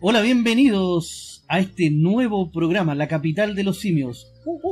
Hola, bienvenidos a este nuevo programa, La Capital de los Simios.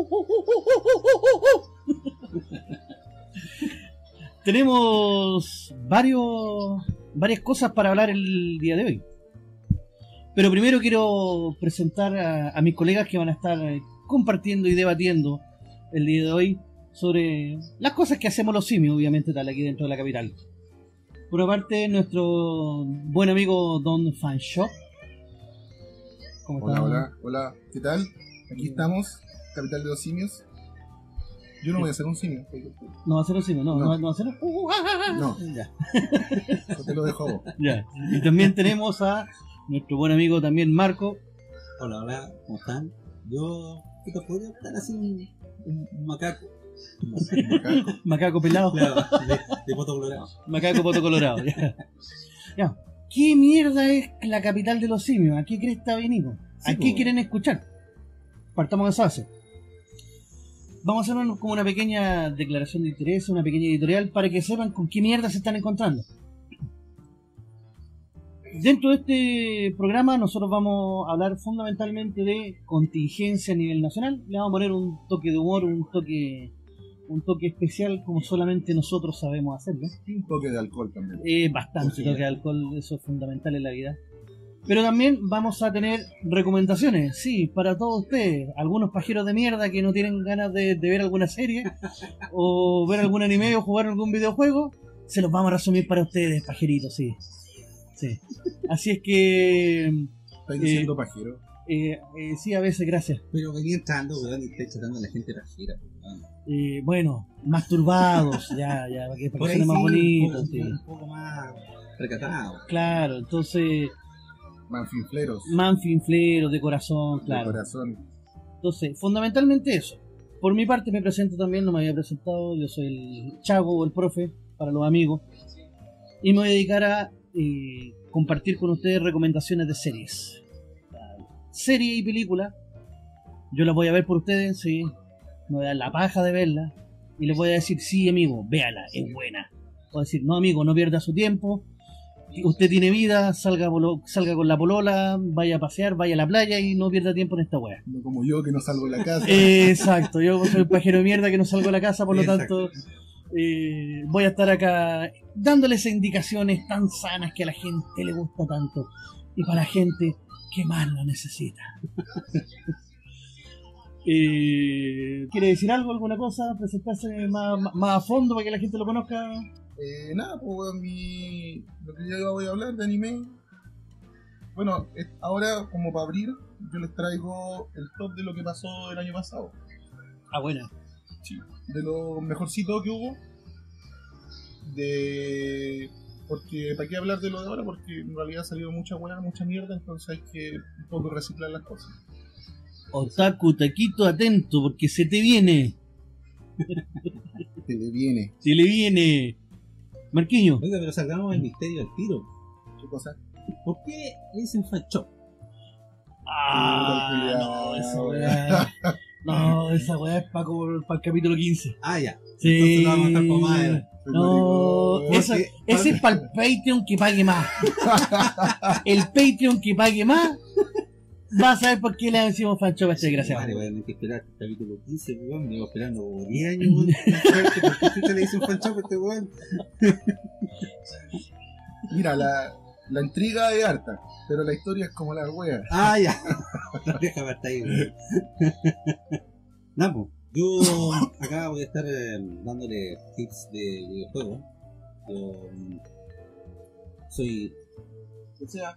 Tenemos varias cosas para hablar el día de hoy. Pero primero quiero presentar a mis colegas que van a estar compartiendo y debatiendo el día de hoy sobre las cosas que hacemos los simios, obviamente, tal aquí dentro de la capital. Por una parte, nuestro buen amigo Don Fanshop. ¿Cómo estás? Hola, ¿qué tal? Aquí estamos, Capital de los Simios. Yo no voy a ser un simio. No va a ser un simio, no va a ser un... No. Ya. Yo te lo dejo a vos. Ya. Y también tenemos a nuestro buen amigo también Marco. Hola, ¿cómo están? Yo podría estar así un macaco. Macaco pelado. Claro, de poto colorado. Macaco poto colorado. Ya. ¿Qué mierda es la capital de los simios? ¿A qué cresta venimos? ¿A qué quieren escuchar? Partamos de esa base. Vamos a hacer como una pequeña declaración de interés, una pequeña editorial para que sepan con qué mierda se están encontrando. Dentro de este programa nosotros vamos a hablar fundamentalmente de contingencia a nivel nacional. Le vamos a poner un toque de humor, un toque especial como solamente nosotros sabemos hacerlo. Y un toque de alcohol también. Bastante toque de alcohol, eso es fundamental en la vida. Pero también vamos a tener recomendaciones, sí, para todos ustedes. Algunos pajeros de mierda que no tienen ganas de ver alguna serie, o ver algún anime, o jugar algún videojuego, se los vamos a resumir para ustedes, pajeritos, sí. Así es que... ¿Estás diciendo pajero? Sí, a veces, gracias. Pero venía entrando, weón, y está tratando a la gente pajera, weón. Bueno, masturbados, ya, para que suene más bonito. Un poco más recatado. Claro, entonces... Manfinfleros, de corazón, claro. De corazón. Entonces, fundamentalmente eso. Por mi parte me presento también, no me había presentado, yo soy el Chago o el profe, para los amigos. Y me voy a dedicar a compartir con ustedes recomendaciones de series. Serie y película. Yo las voy a ver por ustedes, sí. Me voy a dar la paja de verla. Y les voy a decir, sí, amigo, véala, es buena. O decir, no, amigo, no pierda su tiempo. Usted tiene vida, salga con la polola, vaya a pasear, vaya a la playa y no pierda tiempo en esta wea. No como yo, que no salgo de la casa. Exacto, yo soy un pajero de mierda que no salgo de la casa, por lo tanto voy a estar acá dándoles indicaciones tan sanas que a la gente le gusta tanto y para la gente que más lo necesita. ¿Quiere decir algo, alguna cosa? ¿Presentarse más a fondo para que la gente lo conozca? Nada, pues lo que yo voy a hablar de anime. Bueno, ahora como para abrir, yo les traigo el top de lo que pasó el año pasado. Ah, buena. Sí, de lo mejorcito que hubo. Porque ¿para qué hablar de lo de ahora? Porque en realidad ha salido mucha buena, mucha mierda, entonces hay que un poco reciclar las cosas. Otaku, taquito, atento, porque se te viene. Se le viene. Marquiño. Oiga, pero salgamos el misterio del tiro. ¿Qué cosa? ¿Por qué le dicen Fanshop? No, esa weá es para el capítulo 15. Ah, ya. Sí. Entonces lo vamos a estar por más. No, ese es para el Patreon que pague más. El Patreon que pague más va a saber por qué le decimos Fanshop a este desgraciado. Vale, voy a tener que esperar hasta el capítulo 15, weón. Me llevo esperando 10 años, weón. ¿Por qué le dicen Fanshop a este weón? Mira, la intriga es harta, pero la historia es como la wea. Ah, ya. Déjame hasta ahí, weón. Napo, yo acá voy a estar dándole tips de videojuegos. Yo soy... O sea...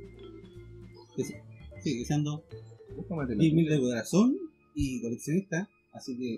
Sí, siendo gamer de corazón y coleccionista, así que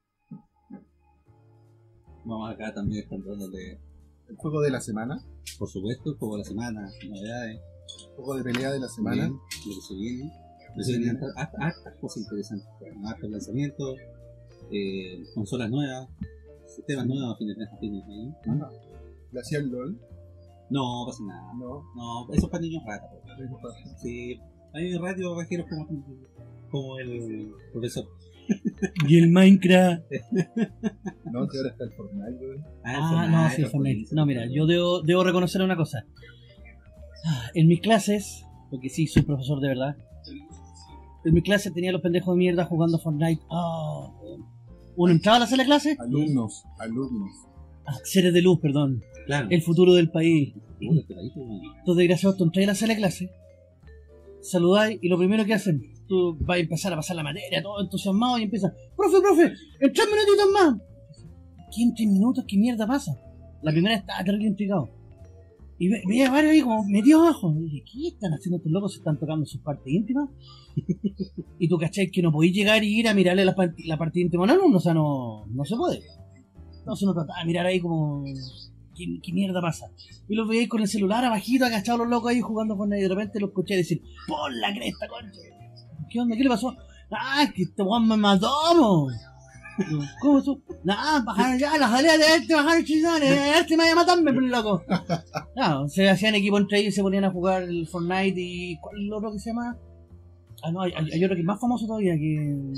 vamos acá también a estar dándole el juego de la semana, por supuesto, el juego de la semana, novedades, juego de pelea de la semana, bien, lo que se viene, hartas cosas interesantes, hartos lanzamientos, consolas nuevas, sistemas nuevos, fines ahí. ¿Le hacía el LOL? No pasa nada, no, eso es para niños ratas. Sí. Hay radios rajeros como el profesor. Y el Minecraft. No, que ahora está el Fortnite, güey. No, sí, Fortnite. No, mira, yo debo reconocer una cosa. En mis clases, porque sí, soy profesor de verdad. En mi clase tenía los pendejos de mierda jugando Fortnite. Uno entraba a la sala de clase. Alumnos. Seres de luz, perdón. Claro. El futuro del país. Bueno, Entonces, desgraciados, tú entras a la sala de clase, saludáis y lo primero que hacen, tú vas a empezar a pasar la materia, todo entusiasmado y empiezas, profe, en 3 minutitos más. ¿Qué en 3 minutos? ¿Qué mierda pasa? La primera estaba terrible intrigado. Y veía varios ahí como metidos abajo. Y dije, ¿qué están haciendo estos locos? ¿Se están tocando sus partes íntimas? Y tú cachai que no podéis llegar y ir a mirarle la parte íntima a un alumno, o sea, no se puede. Entonces uno trataba de mirar ahí como... ¿Qué mierda pasa? Y los veíais con el celular abajito, agachados los locos ahí jugando con nadie. Y de repente los escuché decir, ¡por la cresta, concha! ¿Qué onda? ¿Qué le pasó? ¡Ah, que este weón me mató, mo! ¿Cómo eso? ¡Nah, bajar ya, la jalea de este, bajar chizones, este me vaya a matarme, por loco! Claro, se hacían equipo entre ellos y se ponían a jugar el Fortnite y... ¿Cuál es el otro que se llama? No, hay otro que es más famoso todavía, que...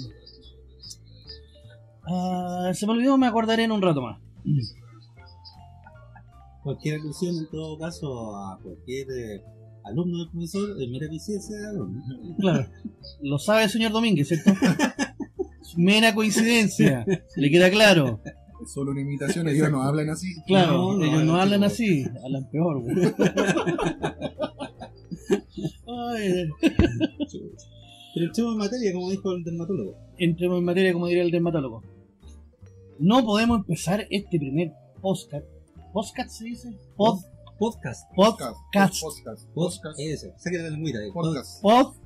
se me olvidó, me acordaré en un rato más. Cualquier alusión, en todo caso, a cualquier alumno del profesor es mera eficiencia de alumno. Claro, lo sabe el señor Domínguez, ¿cierto? Es mera coincidencia, le queda claro. Es solo una imitación, ellos no hablan así. Claro, ellos no hablan así, hablan peor, güey. Ay, pero entremos en materia, como dijo el dermatólogo. Entremos en materia, como diría el dermatólogo. No podemos empezar este primer podcast. ¿Podcast se dice? Podcast. Eso, saque la lengüita ahí. Podcast.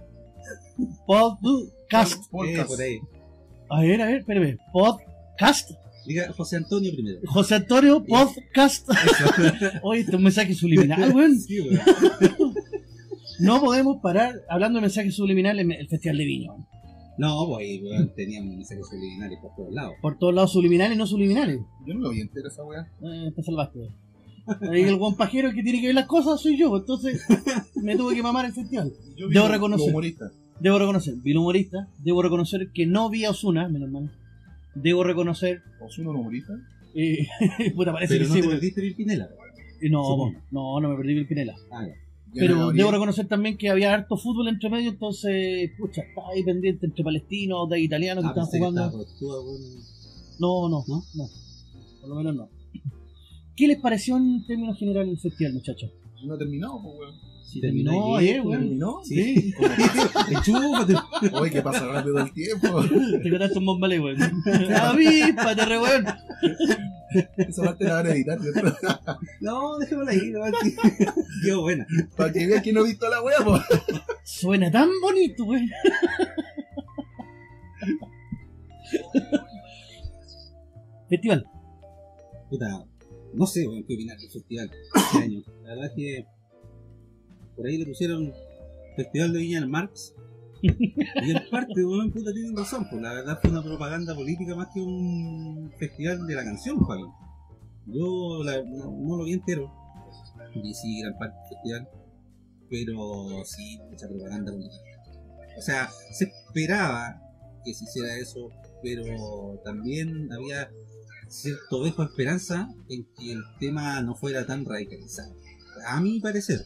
Podcast. Por ahí. A ver, espérame. Podcast. Diga José Antonio primero. José Antonio, podcast. Oye, este es un mensaje subliminal, weón. Sí, weón. No podemos parar hablando de mensajes subliminales en el Festival de Viña. No, pues ahí weón, teníamos mensajes subliminales por todos lados. Por todos lados subliminales y no subliminales. Yo no lo vi entero esa weá. Te salvaste. Ahí el buen pajero que tiene que ver las cosas soy yo, entonces me tuve que mamar el festival. Debo reconocer. Vi el humorista. Debo reconocer que no vi a Ozuna, menos mal. Debo reconocer. ¿Ozuna un humorista? Puta, parece pero que no sí, te weón. perdiste Pimpinela. No me perdí Pimpinela. Ah, ya. Pero debo reconocer también que había harto fútbol entre medio, entonces, pucha, estaba ahí pendiente entre palestinos, de italianos que estaban jugando. No, por lo menos no. ¿Qué les pareció en términos generales el festival, muchachos? No ha terminado, pues weón. Sí, terminó ayer, weón. ¿Terminó? Sí. Chúpate. Oye, que pasa rápido el tiempo. Te contaste un bombale, weón. Avíspate, re weón. Esa parte la van a editar, ¿cierto? No, déjamela ahí, no, quedó buena. Para que vean que no he visto la wea, pues. Suena tan bonito, weón. Festival. Puta, no sé, weón, qué opinar del festival este año. La verdad es que por ahí le pusieron Festival de Viña del Marx. Y en parte, weón, puta, tienen razón, pues la verdad fue una propaganda política más que un festival de la canción, para mí. Yo no lo vi entero, y sí, gran parte del festival, pero sí, mucha propaganda política. O sea, se esperaba que se hiciera eso, pero también había cierto dejo de esperanza en que el tema no fuera tan radicalizado. A mi parecer.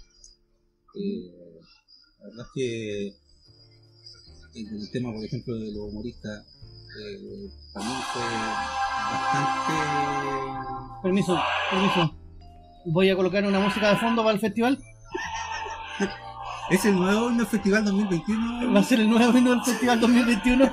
La verdad es que en el tema, por ejemplo, de los humoristas, también fue bastante... Permiso. Voy a colocar una música de fondo para el festival. ¿Es el nuevo himno del Festival 2021? Va a ser el nuevo himno del Festival 2021.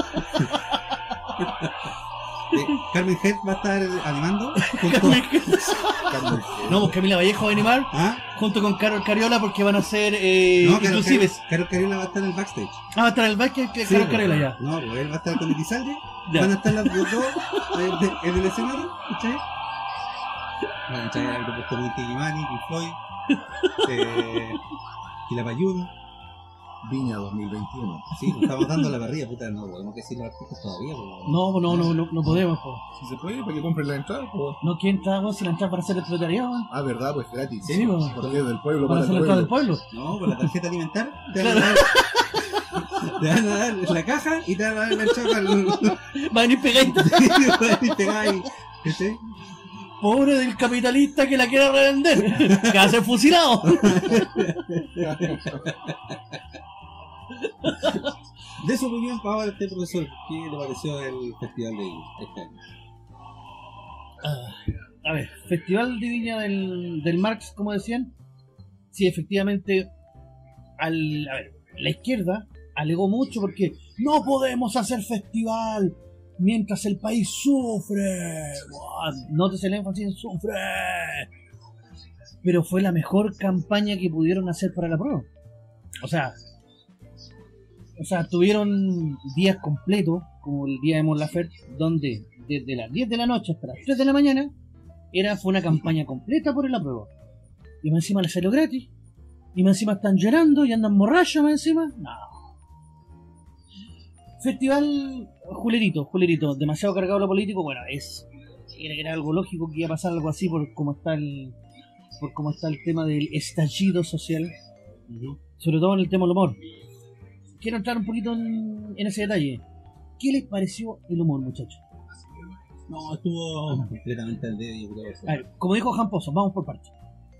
Carmen Head va a estar animando. Carmen Head. Carmen. No, pues Camila Vallejo va a animar. ¿Ah? Junto con Carol Cariola, porque van a ser No, inclusives. Carol Cariola va a estar en el backstage. Va a estar en el backstage que Sí, Carol pues. Cariola ya. No, pues él va a estar con Elizalde. Ya. Van a estar los dos en el escenario, ¿cachai? Van a entrar el grupo como Inti Gimani, Pink Floyd, Quilapayún. Viña 2021. Sí, pues, estamos dando la parrilla, puta, no podemos decir los artistas todavía. Pues. No podemos, po. Si se puede, para que compren la entrada, pues. No, ¿quién está, weón? Si la entrada para hacer el proletariado, weón. Ah, verdad, pues gratis. Sí, pues. Porque es del pueblo Para para hacer el la entrada del pueblo. pueblo. No, con la tarjeta alimentar te van a dar la caja y te van a dar la entrada para el... Va a venir pegadito. y pegar ahí, ¿cachai? Pobre del capitalista que la quiera revender. Que va a ser fusilado. De su opinión, para ahora este profesor, ¿qué le pareció el Festival de Viña este año? A ver, Festival de Viña del Marx, como decían. Sí, efectivamente, a ver, la izquierda alegó mucho porque no podemos hacer festival mientras el país sufre. Nótese el énfasis en sufre. Pero fue la mejor campaña que pudieron hacer para la prueba. O sea, tuvieron días completos, como el día de Mon Laferte, donde desde las 10 de la noche hasta las 3 de la mañana fue una campaña completa por el apruebo. Y más encima les salió gratis. Y más encima están llorando y andan borrachos más encima. No. Festival Julerito, demasiado cargado lo político. Bueno, era algo lógico que iba a pasar algo así por cómo está el tema del estallido social. Sobre todo en el tema del humor. Quiero entrar un poquito en ese detalle. ¿Qué les pareció el humor, muchachos? No, estuvo completamente al dedo, yo creo. A ver, como dijo Jamposo, vamos por partes.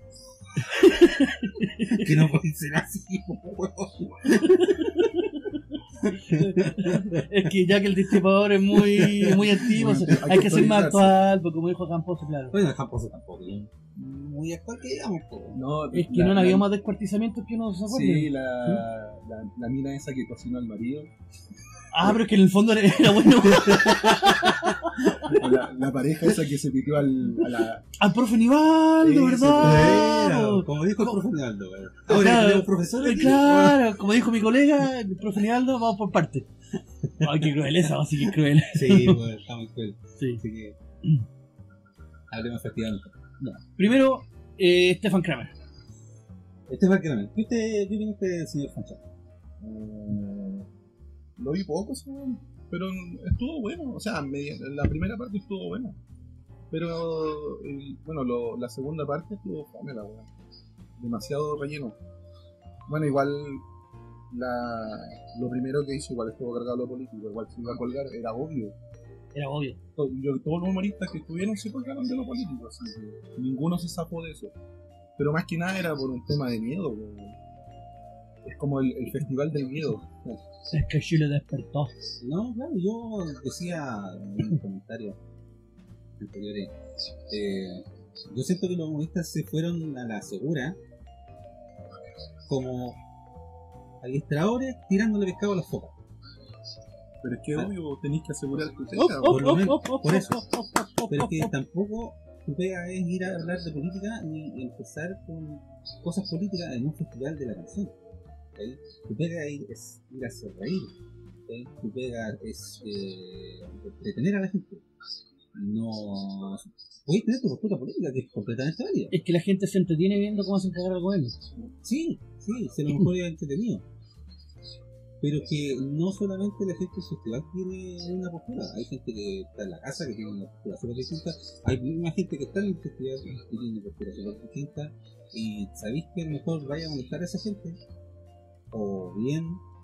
Que no puede ser así, Es que ya que el destripador es muy antiguo, hay que ser más actual, porque como dijo Jamposo, claro. Bueno, Jamposo tampoco, muy actual que digamos. No, es que no había más descuartizamientos que uno se acuerde. Sí, la mina esa que cocinó al marido. Ah, pero es que en el fondo era bueno. La pareja esa que se pitió al profe Nivaldo, ¿verdad? Como dijo el profe Nivaldo. Ahora, claro, el profesor. Claro, como dijo mi colega, el profe Nivaldo, vamos por partes. Ay, qué cruel esa, así que cruel. Sí, pues, está muy cruel. Sí. Así que hablemos efectivamente. No. Primero, Stefan Kramer. Stefan Kramer. ¿Qué viniste, señor Fancha? Lo vi poco, pero estuvo bueno. O sea, la primera parte estuvo buena. Pero, la segunda parte estuvo fome, la verdad. Demasiado relleno. Bueno, igual lo primero que hizo, igual estuvo cargado lo político. Igual se iba a colgar, era obvio. Era obvio. Todos los humoristas que estuvieron se colgaron de lo político, así que ninguno se zafó de eso. Pero más que nada era por un tema de miedo. Es como el festival del miedo. Es que Chile despertó. No, claro, yo decía en un comentario anteriores, yo siento que los humoristas se fueron a la segura como adiestradores tirándole pescado a las focas. Pero es que obvio tenéis que asegurar tu teta. Por lo menos, por eso. Pero es que tampoco tu pega es ir a hablar de política ni empezar con cosas políticas en un festival de la canción. Tu pega es ir a hacer reír. Tu pega es entretener a la gente. No podéis tener tu postura política, que es completamente válida. Es que la gente se entretiene viendo cómo hacen cagar al gobierno. Sí, se lo mejor es entretenido. Pero que no solamente la gente en su festival tiene una postura. Hay gente que está en la casa que tiene una postura súper distinta. Hay misma gente que está en el festival que tiene una postura súper distinta. Y sabéis que a lo mejor vaya a molestar a esa gente. O bien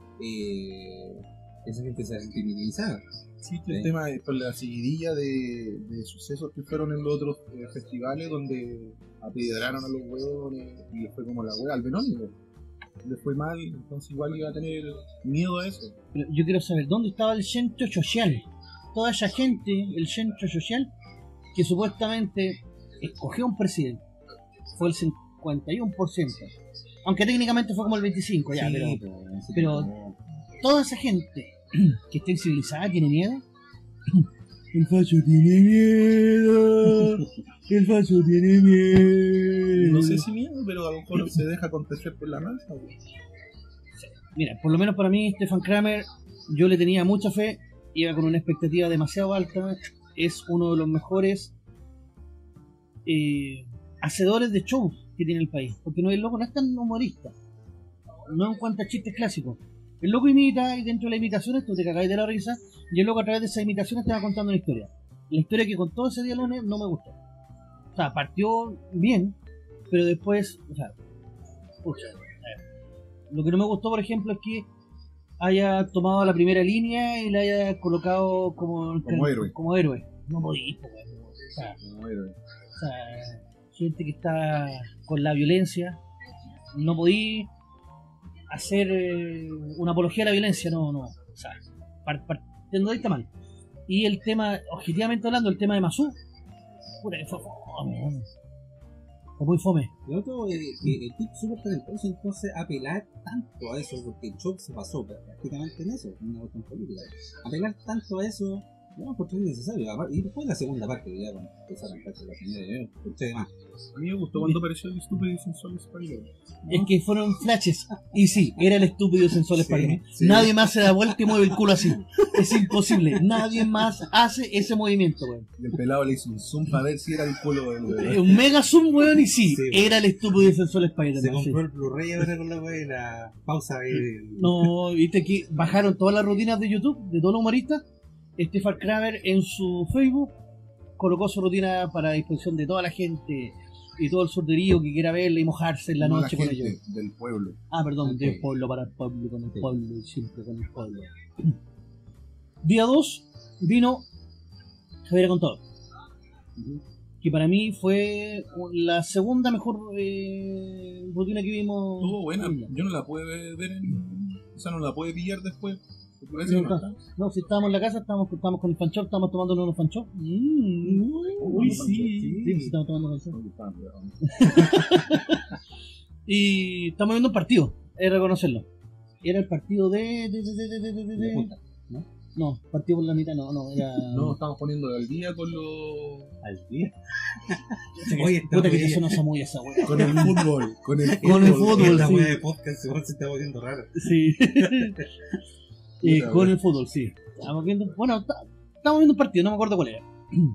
esa gente se ha criminalizada. Sí, el tema es con la seguidilla de sucesos que fueron en los otros festivales donde apiedraron a los huevones y les fue como la hueá al Benónico. Le fue mal, entonces igual iba a tener miedo a eso. Pero yo quiero saber, ¿dónde estaba el centro social? Toda esa gente, el centro social, que supuestamente escogió un presidente, fue el 51%. Aunque técnicamente fue como el 25%, ya, sí, pero toda esa gente que está incivilizada tiene miedo. El facho tiene miedo. El facho tiene miedo. No sé si miedo, pero a lo mejor se deja acontecer por la masa. Mira, por lo menos para mí, Stefan Kramer, yo le tenía mucha fe. Iba con una expectativa demasiado alta. Es uno de los mejores hacedores de shows que tiene el país. Porque el loco no es tan humorista. No en cuanto a chistes clásicos. El loco imita y dentro de las imitaciones tú te cagáis de la risa y el loco a través de esas imitaciones te va contando una historia. La historia que contó ese día lunes no me gustó. O sea, partió bien, pero después, o sea, lo que no me gustó, por ejemplo, es que haya tomado la primera línea y la haya colocado como héroe. No podís, como héroe. O sea, gente que está con la violencia. No podí hacer una apología a la violencia, no. O sea, partiendo de ahí está mal. Y el tema, objetivamente hablando, el tema de Masú, puta que fue fome. Fue muy fome. Lo otro es que el tipo súper talentoso, entonces apelar tanto a eso, porque el show se basó prácticamente en eso, en una cuestión política. Apelar tanto a eso, no, porque es necesario. Y después la segunda parte, ya cuando empezaron a cantarse la señora, escuché de más. A mí me gustó cuando apareció el estúpido y sensual Spider-Man. Es que fueron flashes. Y sí, era el estúpido sensual Spider-Man. sí. Nadie más se da vuelta y mueve el culo así. Es imposible. Nadie más hace ese movimiento, weón. Y el pelado le hizo un zoom para ver si era el culo del bebé. Un mega zoom, weón, y sí, Sí, era el estúpido sensual Se Spider-Man. compró Sí. el Blu-ray ahora con la wea y la pausa ahí. No, viste que bajaron todas las rutinas de YouTube de todos los humoristas. Stefan Kramer en su Facebook colocó su rutina para disposición de toda la gente y todo el surderío que quiera verla y mojarse en la No noche con gente ellos. del pueblo. Ah, perdón, Okay. del pueblo para el pueblo, con el pueblo y siempre con el pueblo. Día 2 vino Javier Contador, que para mí fue la segunda mejor rutina que vimos. Estuvo buena. Yo no la pude ver o sea, no la pude pillar después. Porque parece que no está. No, si estábamos en la casa, estábamos con el fanchop, estábamos tomando unos fanchop. Uy, sí. Sí, estábamos tomando fanchop. No, está, pero- Y estamos viendo un partido, es reconocerlo. Era el partido de punta, ¿no? No, partido por la mitad, no, era. No, estamos poniendo al día con los. Al día. Oye, está puta que muy- te sonó muy esa wea. Con el fútbol. Con el Con el fútbol, Esta sí. wea de podcast se está volviendo rara. Sí. Con el fútbol, sí. Estamos viendo, bueno, estamos viendo un partido, no me acuerdo cuál era.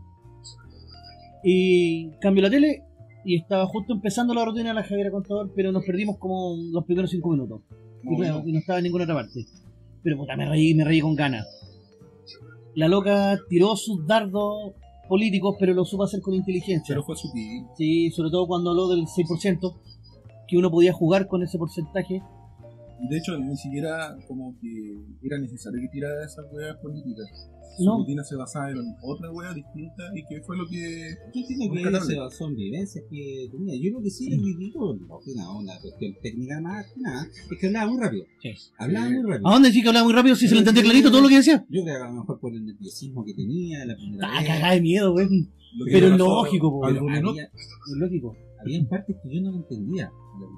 Y cambio la tele y estaba justo empezando la rutina de la Javiera Contador, pero nos perdimos como los primeros 5 minutos. Y, claro, y no estaba en ninguna otra parte. Pero puta, me reí con ganas. La loca tiró sus dardos políticos, pero lo supo hacer con inteligencia. Pero fue sutil. Sí, sobre todo cuando habló del 6%, que uno podía jugar con ese porcentaje. Y de hecho, ni siquiera como que era necesario que tirara esas weas políticas. Su No. rutina se basaba en otra wea distinta y que fue lo que. Yo entiendo que Rescatable. se basó en vivencias que tenía. Yo creo que sí, el ridículo, no, que nada, una cuestión técnica más que nada. Es que hablaba muy rápido. Sí. Hablaba Sí. muy rápido. ¿A dónde decís que hablaba muy rápido si se lo entendía clarito todo lo que decía? Yo creo que a lo mejor por el nerviosismo que tenía la primera Ah, vez. cagada de miedo, güey. Lo que Pero le es pasó lógico, po. al Pero Bruno. había, Es lógico. había partes que yo no lo entendía.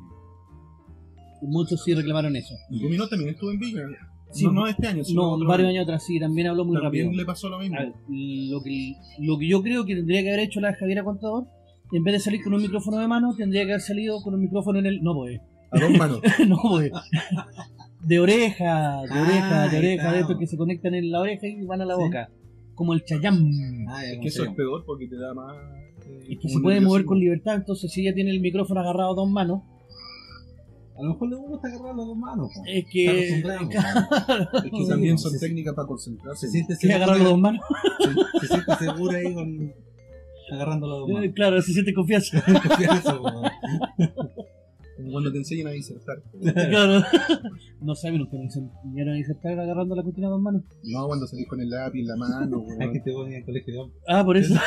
Muchos sí reclamaron eso. Y Gumino también estuvo en Villa. Sí. No este año, sino No, otro varios año. años atrás sí, también habló muy También rápido. le pasó lo mismo. A ver, lo que yo creo que tendría que haber hecho la Javiera Contador, en vez de salir con un micrófono de mano, tendría que haber salido con un micrófono en el. No, pues. A dos manos. No, pues. De oreja, ahí de está. estos que se conectan en la oreja y van a la Sí. boca. Como el chayam. Ah, Es que eso es peor porque te da más. Es que como se puede mover nerviosismo. con libertad, entonces si ella tiene el micrófono agarrado a dos manos, A lo mejor le gusta agarrar las dos manos. Po. es Está que. acostumbrado. Es que también son Se- técnicas para concentrarse. Se siente ¿Quiere agarrar las dos manos? Se siente seguro ahí con agarrando las dos manos. Claro, se siente confianza. Eso, po. Como cuando te enseñan a disertar. Claro. No saben, nunca me enseñaron a disertar agarrando la cortina a dos manos. No, cuando salís con el lápiz en la mano. Hay weón. que te ponen en el colegio de hombres. Ah, por eso.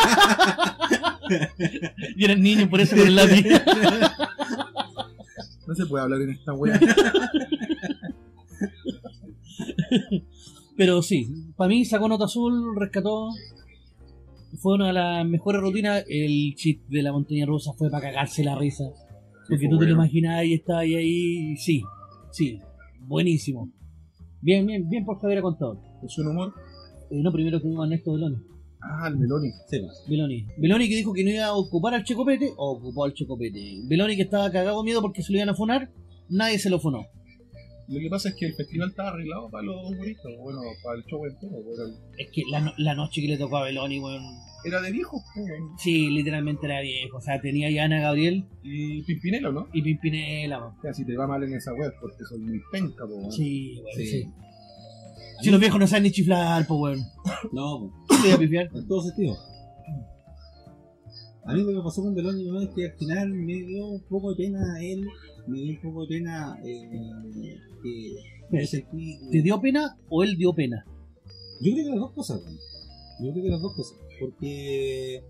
Y eres niño, por eso con el lápiz. No se puede hablar en esta wea. Pero sí, para mí sacó nota azul, rescató. Fue una de las mejores rutinas. El chip de la montaña rusa fue para cagarse la risa. Porque fue tú te lo bueno. imaginas y estaba ahí. Sí, buenísimo. Bien por Javier Contador. Es un humor. No, primero tuvimos a Ernesto Beloni. Ah, el Meloni. Sí, po. Beloni que dijo que no iba a ocupar al Checopete, ocupó al Checopete. Beloni que estaba cagado de miedo porque se lo iban a funar, nadie se lo funó. Lo que pasa es que el festival estaba arreglado para los humoristas. Bueno, para el show entero. Es que la noche que le tocó a Beloni, weón. Era de viejos, po, weón. Sí, literalmente era viejo. O sea, tenía ya a Ana Gabriel Y Pimpinelo, ¿no? y Pimpinela, weón. O sea, si te va mal en esa web, porque soy muy penca, po, weón. Sí, weón, Sí. sí. Si los viejos no saben ni chiflar, pues weón. No, ¿Qué te iba a pifiar? en todo sentido. A mí lo que pasó con Beloni ¿no? es que al final me dio un poco de pena a él, me dio un poco de pena que me sentí... ¿Te dio pena o él dio pena? Yo creo que las dos cosas, güey. Yo creo que las dos cosas. Porque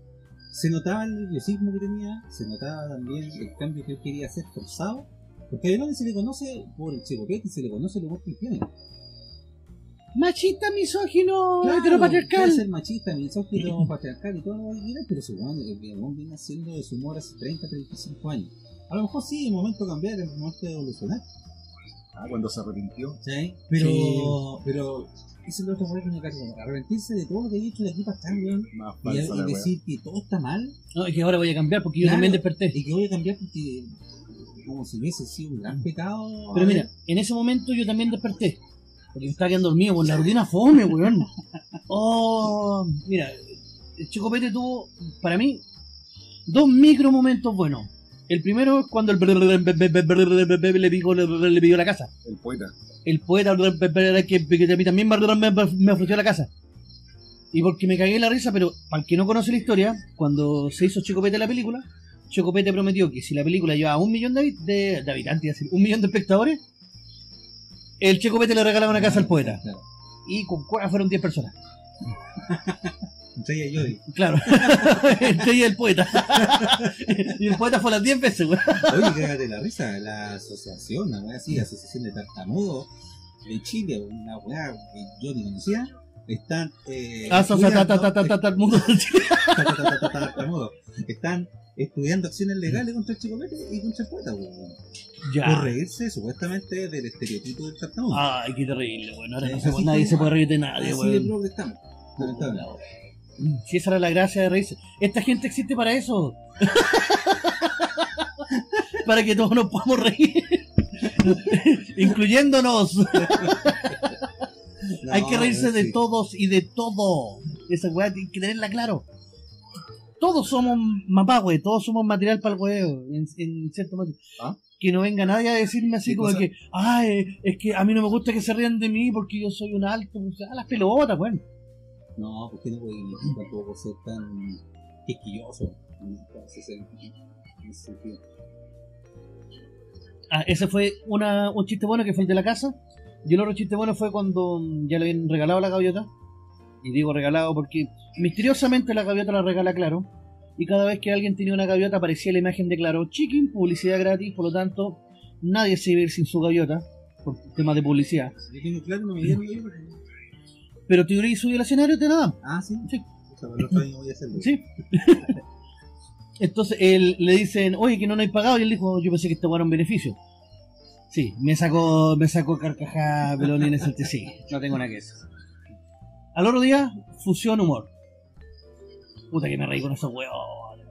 se notaba el nerviosismo que tenía, se notaba también el cambio que él quería hacer forzado, porque a Beloni se le conoce por el Checopete y se le conoce el humor que él tiene. Machista, misógino, Claro, heteropatriarcal. puede ser machista, misógino, patriarcal y todo lo que quieras, pero su humor viene haciendo de su humor hace 30, 35 años. A lo mejor sí, en momento de cambiar, en momento de evolucionar. Cuando se arrepintió. ¿Sí? Sí. Pero eso es lo otro que me cargo. Arrepentirse de todo lo que he hecho de aquí para acá, weón. Más Y, falsa la y decir que todo está mal. No, es que ahora voy a cambiar porque yo Claro, también desperté. Y que voy a cambiar porque, como si hubiese sido un gran pecado. Pero mira, en ese momento yo también desperté. Porque me estaba quedando dormido con la rutina fome, weón. Oh, mira, el Checopete tuvo, para mí, 2 micro momentos buenos. El primero es cuando el le pidió la casa. El poeta. El poeta que a mí también me ofreció la casa. Y porque me cagué la risa, pero para el que no conoce la historia, cuando se hizo Checopete la película, Checopete prometió que si la película llevaba 1 millón de habitantes, es decir, 1 millón de espectadores, el Checopete le regalaba una casa al poeta. Claro. Y con cueva fueron 10 personas. Entre ella y Jody. Claro. Entre ella y el poeta. Y el poeta fue las 10 veces, güey. Oye, cágate la risa. La asociación, la weá así, Asociación de Tartamudos de Chile, una weá que yo ni conocía, están. Mundo del Chile. Tartamudos. Están estudiando acciones legales contra el Checopete y contra el poeta, weón. Ya. Por reírse supuestamente del estereotipo del tartamudo. Ay, qué terrible, güey. Ahora Así nadie como- se puede reír de nadie, Así de güey. progre estamos. Lamentablemente. Si esa era la gracia de reírse. Esta gente existe para eso. Para que todos nos podamos reír. Incluyéndonos. No, Hay que reírse de sí. todos y de todo. Esa weá hay que tenerla claro. Todos somos mapagüe, todos somos material para el huevo, en cierto modo. ¿Ah? Que no venga nadie a decirme así ¿Qué como cosa? que, ay, es que a mí no me gusta que se rían de mí porque yo soy un alto. O sea, las pelotas, bueno. No, porque no puede tampoco ser tan quisquilloso. Entonces, en ese sentido. Ah, ese fue un chiste bueno que fue el de la casa. Y el otro chiste bueno fue cuando ya le habían regalado la gaviota. Y digo regalado porque misteriosamente la gaviota la regala Claro. Y cada vez que alguien tenía una gaviota aparecía la imagen de Claro Chicken, publicidad gratis. Por lo tanto, nadie se iba a ir sin su gaviota por temas de publicidad. Yo tengo claro, no me dieron yo. Pero te hubieras subido al escenario, te la dan. Ah, sí. Sí. O sea, para el otro año voy a hacerlo. Sí. Entonces le dicen, oye, que no nos hay pagado. Y él dijo, yo pensé que esto era un beneficio. Sí, me sacó carcajada Beloni en ese sentido. Sí, no tengo nada que decir. Al otro día, fusión humor. Puta que me reí con esos huevos.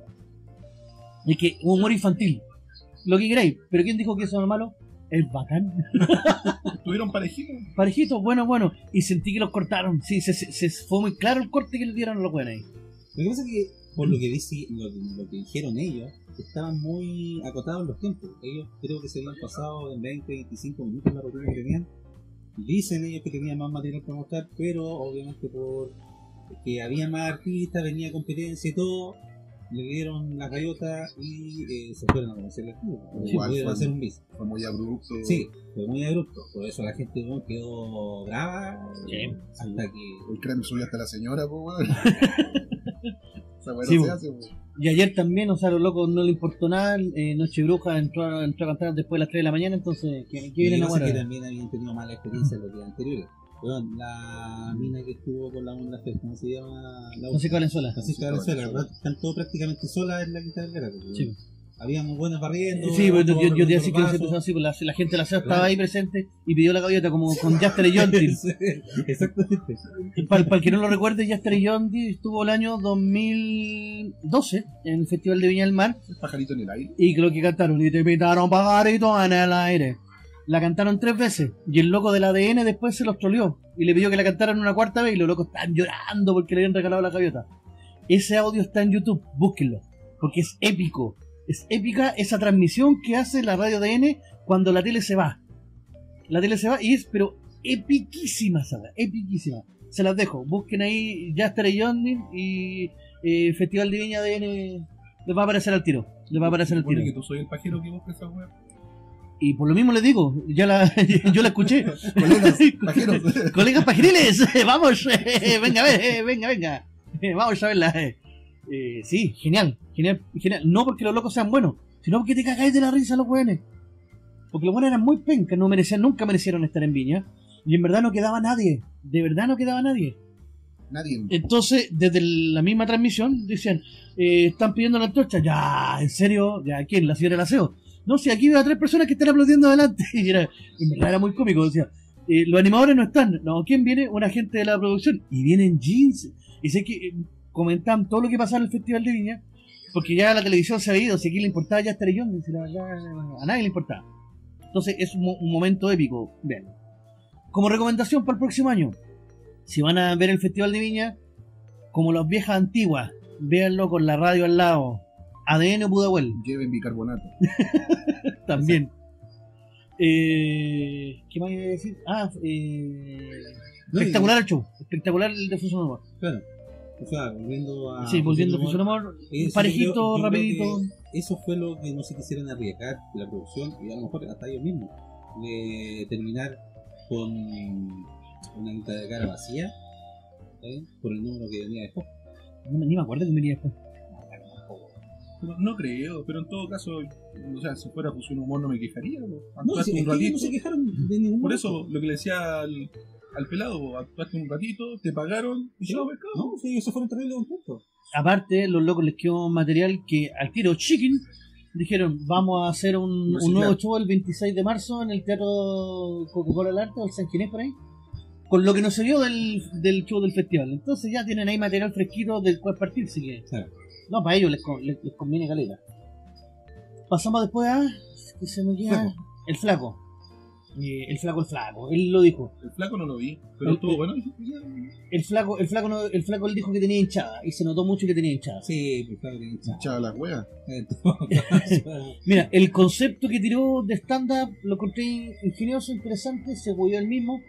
Es que humor infantil. Lo que queráis. Pero ¿quién dijo que eso no es malo? Es bacán. ¿Tuvieron parejitos? Parejitos, bueno. Y sentí que los cortaron. Sí, se fue muy claro el corte que le dieron a los buenos ahí. Lo que pasa es que, por lo que dijeron ellos, estaban muy acotados los tiempos. Ellos creo que se habían pasado en 20, 25 minutos la rutina que tenían. Dicen ellos que tenían más material para mostrar, pero obviamente por que había más artistas, venía competencia y todo, le dieron la gaviota y se fueron a conocer la actividad. Sí, Igual pudieron fue- hacer un bis. Fue muy abrupto. Sí, fue muy abrupto. Por eso la gente quedó brava Sí. hasta que... El creme subió hasta la señora, pues, weón. Esa weá Sí, no se po. hace, pues. Y ayer también, o sea, a los locos no le importó nada. Noche Bruja entró a cantar después de las 3 de la mañana. Entonces, ¿qué Y vienen lo que pasa ahora? es que también habían tenido mala experiencia en los días anteriores. Bueno, la mina que estuvo con la onda, ¿cómo se llama? Francisco Valenzuela. Francisca Valenzuela, ¿verdad? Cantó prácticamente sola en la Quinta del Gara. Sí. Habíamos buenas barriendo. Sí, pues, todos yo te recogiendo decía que los empezó vasos. así, pues la gente de la ciudad Claro. estaba ahí presente y pidió la gaviota como con Jaster y John Till. Sí, exactamente. Para el que no lo recuerde, Jaster y John Till estuvo el año 2012 en el Festival de Viña del Mar El pajarito en el aire. y creo que cantaron y te pitaron pajarito en el aire. La cantaron 3 veces y el loco del ADN después se los troleó y le pidió que la cantaran una 4ª vez y los locos estaban llorando porque le habían regalado la gaviota. Ese audio está en YouTube, búsquenlo, porque es épico. Es épica esa transmisión que hace la radio ADN cuando la tele se va. La tele se va y es, pero epiquísima, ¿sabes? Epiquísima. Se las dejo. Busquen ahí Jaster y Johnny y Festival de Viña ADN. Les va a aparecer al tiro. Les va a aparecer al Supone tiro. que tú soy el pajero que busca esa weá. Y por lo mismo les digo, yo la escuché. Colegas, pajeros. Colegas pajeriles, vamos, venga, venga, vamos a verla. Sí, genial, genial, genial. No porque los locos sean buenos, sino porque te cagáis de la risa los weones. Porque los buenos eran muy pencas, nunca merecieron estar en Viña. Y en verdad no quedaba nadie. De verdad no quedaba nadie. Nadie. Entonces, desde la misma transmisión, decían, están pidiendo la antorcha. Ya, ¿en serio? ¿Ya quién? ¿La señora del aseo? No, si aquí veo a 3 personas que están aplaudiendo adelante. Y en verdad era muy cómico. Decía, los animadores no están. No, ¿quién viene? Un agente de la producción. Y vienen jeans. Y sé que comentaban todo lo que pasaba en el Festival de Viña. Porque ya la televisión se había ido. Si aquí le importaba ya estar yo. La verdad, a nadie le importaba. Entonces es un momento épico. Vean. Como recomendación para el próximo año, si van a ver el Festival de Viña, como las viejas antiguas, véanlo con la radio al lado. ADN o Pudahuel. Lleven bicarbonato. También. ¿Qué más iba a decir? Espectacular el show. Espectacular el de Fusión Humor. Claro. O sea, volviendo a. Sí, volviendo a Fusión Humor. Parejito, yo rapidito. creo que eso fue lo que no se quisieron arriesgar la producción y a lo mejor hasta ellos mismos. De terminar con una lista de cara vacía, por el número que venía después. Ni me acuerdo que venía después. No creo, pero en todo caso, o sea, si fuera Fusión Humor no me quejaría. No, si no se quejaron de ningún Por momento. eso, lo que le decía al pelado, actuaste un ratito, te pagaron y chao, pescado. No, sí, eso fue un terrible contexto. Aparte, los locos les quedó material que al tiro Chicken dijeron, vamos a hacer un nuevo show el 26 de marzo en el Teatro Coca-Cola del Arte o el San Ginés por ahí, con lo que no se vio del show del festival. Entonces ya tienen ahí material fresquito del cual partirse. Que... Claro. No, para ellos les conviene caleta. Pasamos después a... que se me queda... Flaco. El flaco. El flaco, él lo dijo. El flaco no lo vi, pero estuvo bueno. El flaco él dijo que tenía hinchada y se notó mucho que tenía hinchada. Sí, pues claro que Echaba las weas. Mira, el concepto que tiró de stand-up lo encontré ingenioso, interesante, se volvió el mismo.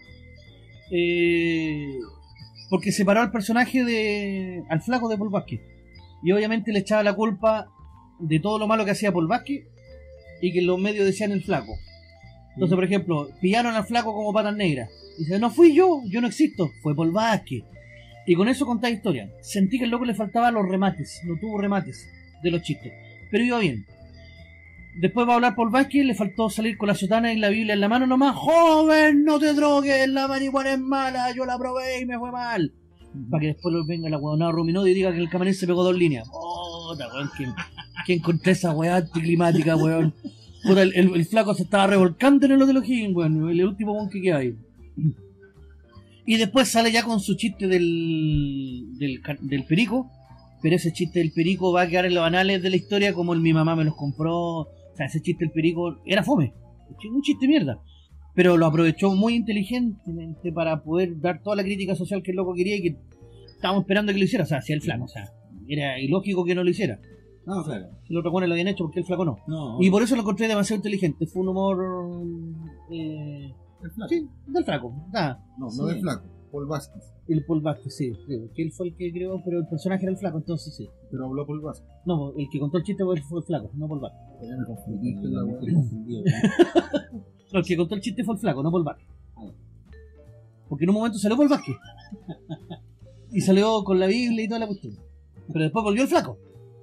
Porque separó al personaje al flaco de Paul Vázquez. Y obviamente le echaba la culpa de todo lo malo que hacía Paul Vázquez y que los medios decían el flaco. Entonces, por ejemplo, pillaron al flaco como patas negras. Dice, no fui yo no existo, fue Paul Vázquez. Y con eso contaba historia. Sentí que el loco le faltaba los remates, no tuvo remates de los chistes, pero iba bien. Después va a hablar Paul Vázquez, le faltó salir con la sotana y la Biblia en la mano nomás. Joven, no te drogues, la marihuana es mala, yo la probé y me fue mal. Para que después venga la huevonada Ruminó y diga que el Camarón se pegó 2 líneas. Puta, weón, ¿quién encontré esa weá anticlimática, weón? Puta, el flaco se estaba revolcando en el Hotel O'Higgins, weón, el último weón que queda ahí. Y después sale ya con su chiste del perico, pero ese chiste del perico va a quedar en los anales de la historia como mi mamá me los compró. O sea, ese chiste del perico era fome, un chiste mierda. Pero lo aprovechó muy inteligentemente para poder dar toda la crítica social que el loco quería y que estábamos esperando que lo hiciera. O sea, hacía el flaco, o sea, era ilógico que no lo hiciera. No, claro. Si los otros buenos lo habían hecho, porque el flaco no. No, Y por eso lo encontré demasiado inteligente. Fue un humor. El flaco. Sí, del flaco. Nada. No, Sí. no del flaco. Paul Vázquez. El Paul Vázquez, sí, creo. Que él fue el que creó, pero el personaje era el flaco, entonces sí. Pero habló Paul Vázquez. No, el que contó el chiste fue el flaco, no Paul Vázquez. Ya me confundiste la wea. No, el que contó el chiste fue el flaco, no Paul Vázquez. Porque en un momento salió Paul Vázquez. Y salió con la Biblia y toda la cuestión. Pero después volvió el flaco.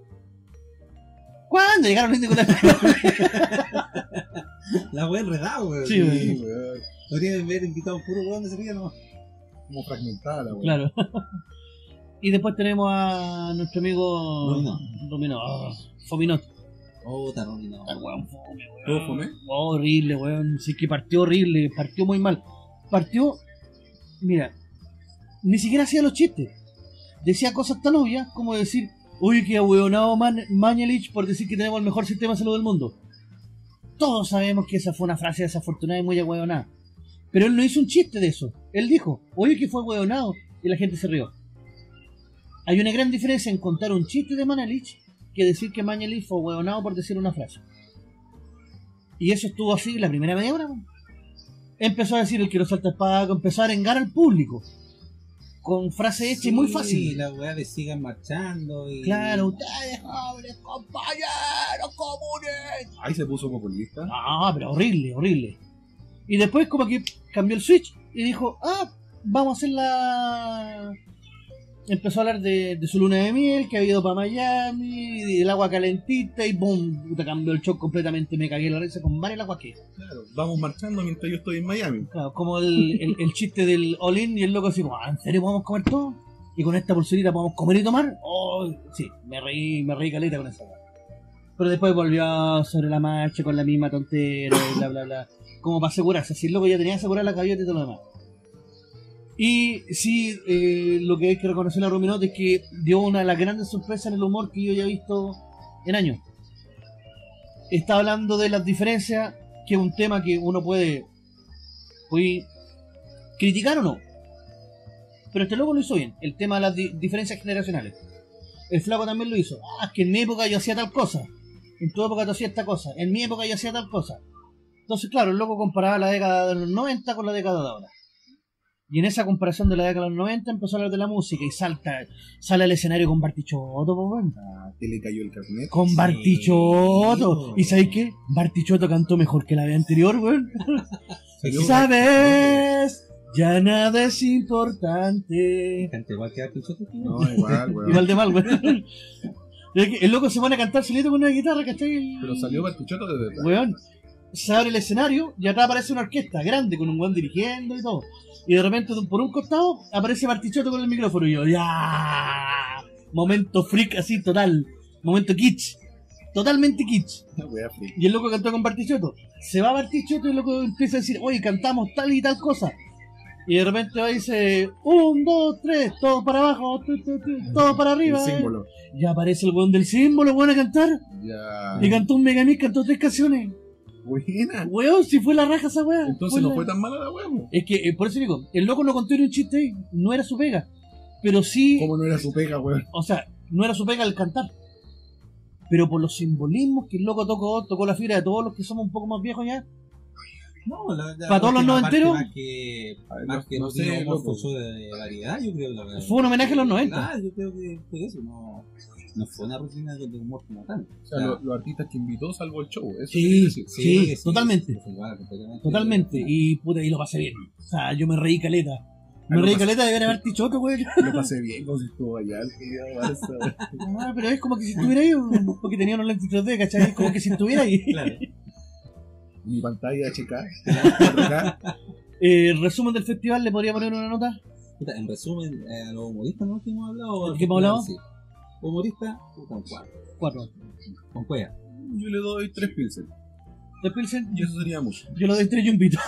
¿Cuándo llegaron los indios con la La wea enredada, weón. Sí, Sí, weón. weón. Podrían haber invitado un puro weón de ese día, ¿no? Como fragmentada la wea. Claro. Y después tenemos a nuestro amigo Dominó. Fominot. Oh, tarón, no. Ah, weón, fome, weón. ¿Todo fome? Oh, horrible, weón. Sí que partió horrible, partió muy mal. Partió, mira, ni siquiera hacía los chistes. Decía cosas tan obvias como decir, oye, que ahueonado Mañalich por decir que tenemos el mejor sistema de salud del mundo. Todos sabemos que esa fue una frase desafortunada y muy ahueonada. Pero él no hizo un chiste de eso. Él dijo, oye, que fue ahueonado. Y la gente se rió. Hay una gran diferencia en contar un chiste de Mañalich que decir que Mañalich fue ahueonado por decir una frase. Y eso estuvo así la primera media hora. Empezó a decir el que no salta espada, empezó a arengar al público. Con frase hecha y muy fácil. Sí, la weá de sigan marchando y... Claro, ustedes jóvenes compañeros comunes. Ahí se puso populista. Ah, pero horrible, horrible. Y después como que cambió el switch y dijo, vamos a hacer empezó a hablar de su luna de miel, que había ido para Miami, del agua calentita y ¡boom! Puta, cambió el show completamente, me cagué la risa con varias agua que. Claro, vamos marchando mientras yo estoy en Miami. Claro, como el chiste del all-in y el loco así como, ¿en serio podemos comer todo? ¿Y con esta pulserita podemos comer y tomar? Oh, sí, me reí caleta con esa. Pero después volvió sobre la marcha con la misma tontera y bla bla bla. Como para asegurarse, así el loco ya tenía asegurada la gaviota y todo lo demás. Y sí, lo que hay que reconocer a Rominote es que dio una de las grandes sorpresas en el humor que yo ya he visto en años. Está hablando de las diferencias, que es un tema que uno puede criticar o no. Pero este loco lo hizo bien, el tema de las diferencias generacionales. El flaco también lo hizo. Ah, es que en mi época yo hacía tal cosa. En tu época tú hacías esta cosa. En mi época yo hacía tal cosa. Entonces, claro, el loco comparaba la década de los 90 con la década de ahora. Y en esa comparación de la década de los 90 empezó a hablar de la música y sale al escenario con Bartichotto, po, weón. Ah, que le cayó el carnet. Con Bartichotto. ¿Y sabéis qué? Bartichotto cantó mejor que la vez anterior, weón. ¿Sabes? Ya nada es importante. Canta igual que Bartichotto. No, igual, weón. Igual de mal, weón. El loco se pone a cantar solito con una guitarra, ¿cachai? Pero salió Bartichotto de verdad. Weón, se abre el escenario y atrás aparece una orquesta grande con un weón dirigiendo y todo. Y de repente, por un costado, aparece Bartichotto con el micrófono y yo, ¡ya! Momento freak así, total. Momento kitsch. Totalmente kitsch. Y el loco cantó con Bartichotto. Se va Bartichotto y el loco empieza a decir, oye, cantamos tal y tal cosa. Y de repente va y dice, 1, 2, 3, todo para abajo, todo para arriba. El símbolo. Y aparece el weón del símbolo, weón, a cantar. Ya. Y cantó un megamix, cantó 3 canciones. Buena. Weón, si fue la raja esa weá. Entonces no fue tan mala la weá. Es que, por eso digo, el loco no contó ni un chiste ahí, no era su pega. Pero sí. ¿Cómo no era su pega, weón? O sea, no era su pega el cantar. Pero por los simbolismos que el loco tocó la fibra de todos los que somos un poco más viejos ya. No, para todos los noventeros. Más que no sé, show de variedad, yo creo. Fue un homenaje a los 90. Ah, yo creo que fue eso, no fue una rutina de humor como tal. O sea, los artistas que invitó salvó el show. Eso sí, totalmente. Totalmente. Y puta, y lo pasé bien. O sea, yo me reí caleta. Me reí caleta de ver a Bartichotto, güey. Lo pasé bien como si estuvo allá el día de Barça. Ah, pero es como que si estuviera ahí, porque tenía unos lentes 3D, ¿cachai? Es como que si estuviera ahí. Claro. Mi pantalla HK. Resumen del festival, ¿le podría poner una nota? En resumen, a los humoristas no que hemos hablado. ¿De qué hemos hablado? Sí. Humorista, con 4. Con cueva. Yo le doy 3 pilsen. ¿3 pilsen? Y eso sería mucho. Yo le doy 3 yumbitos.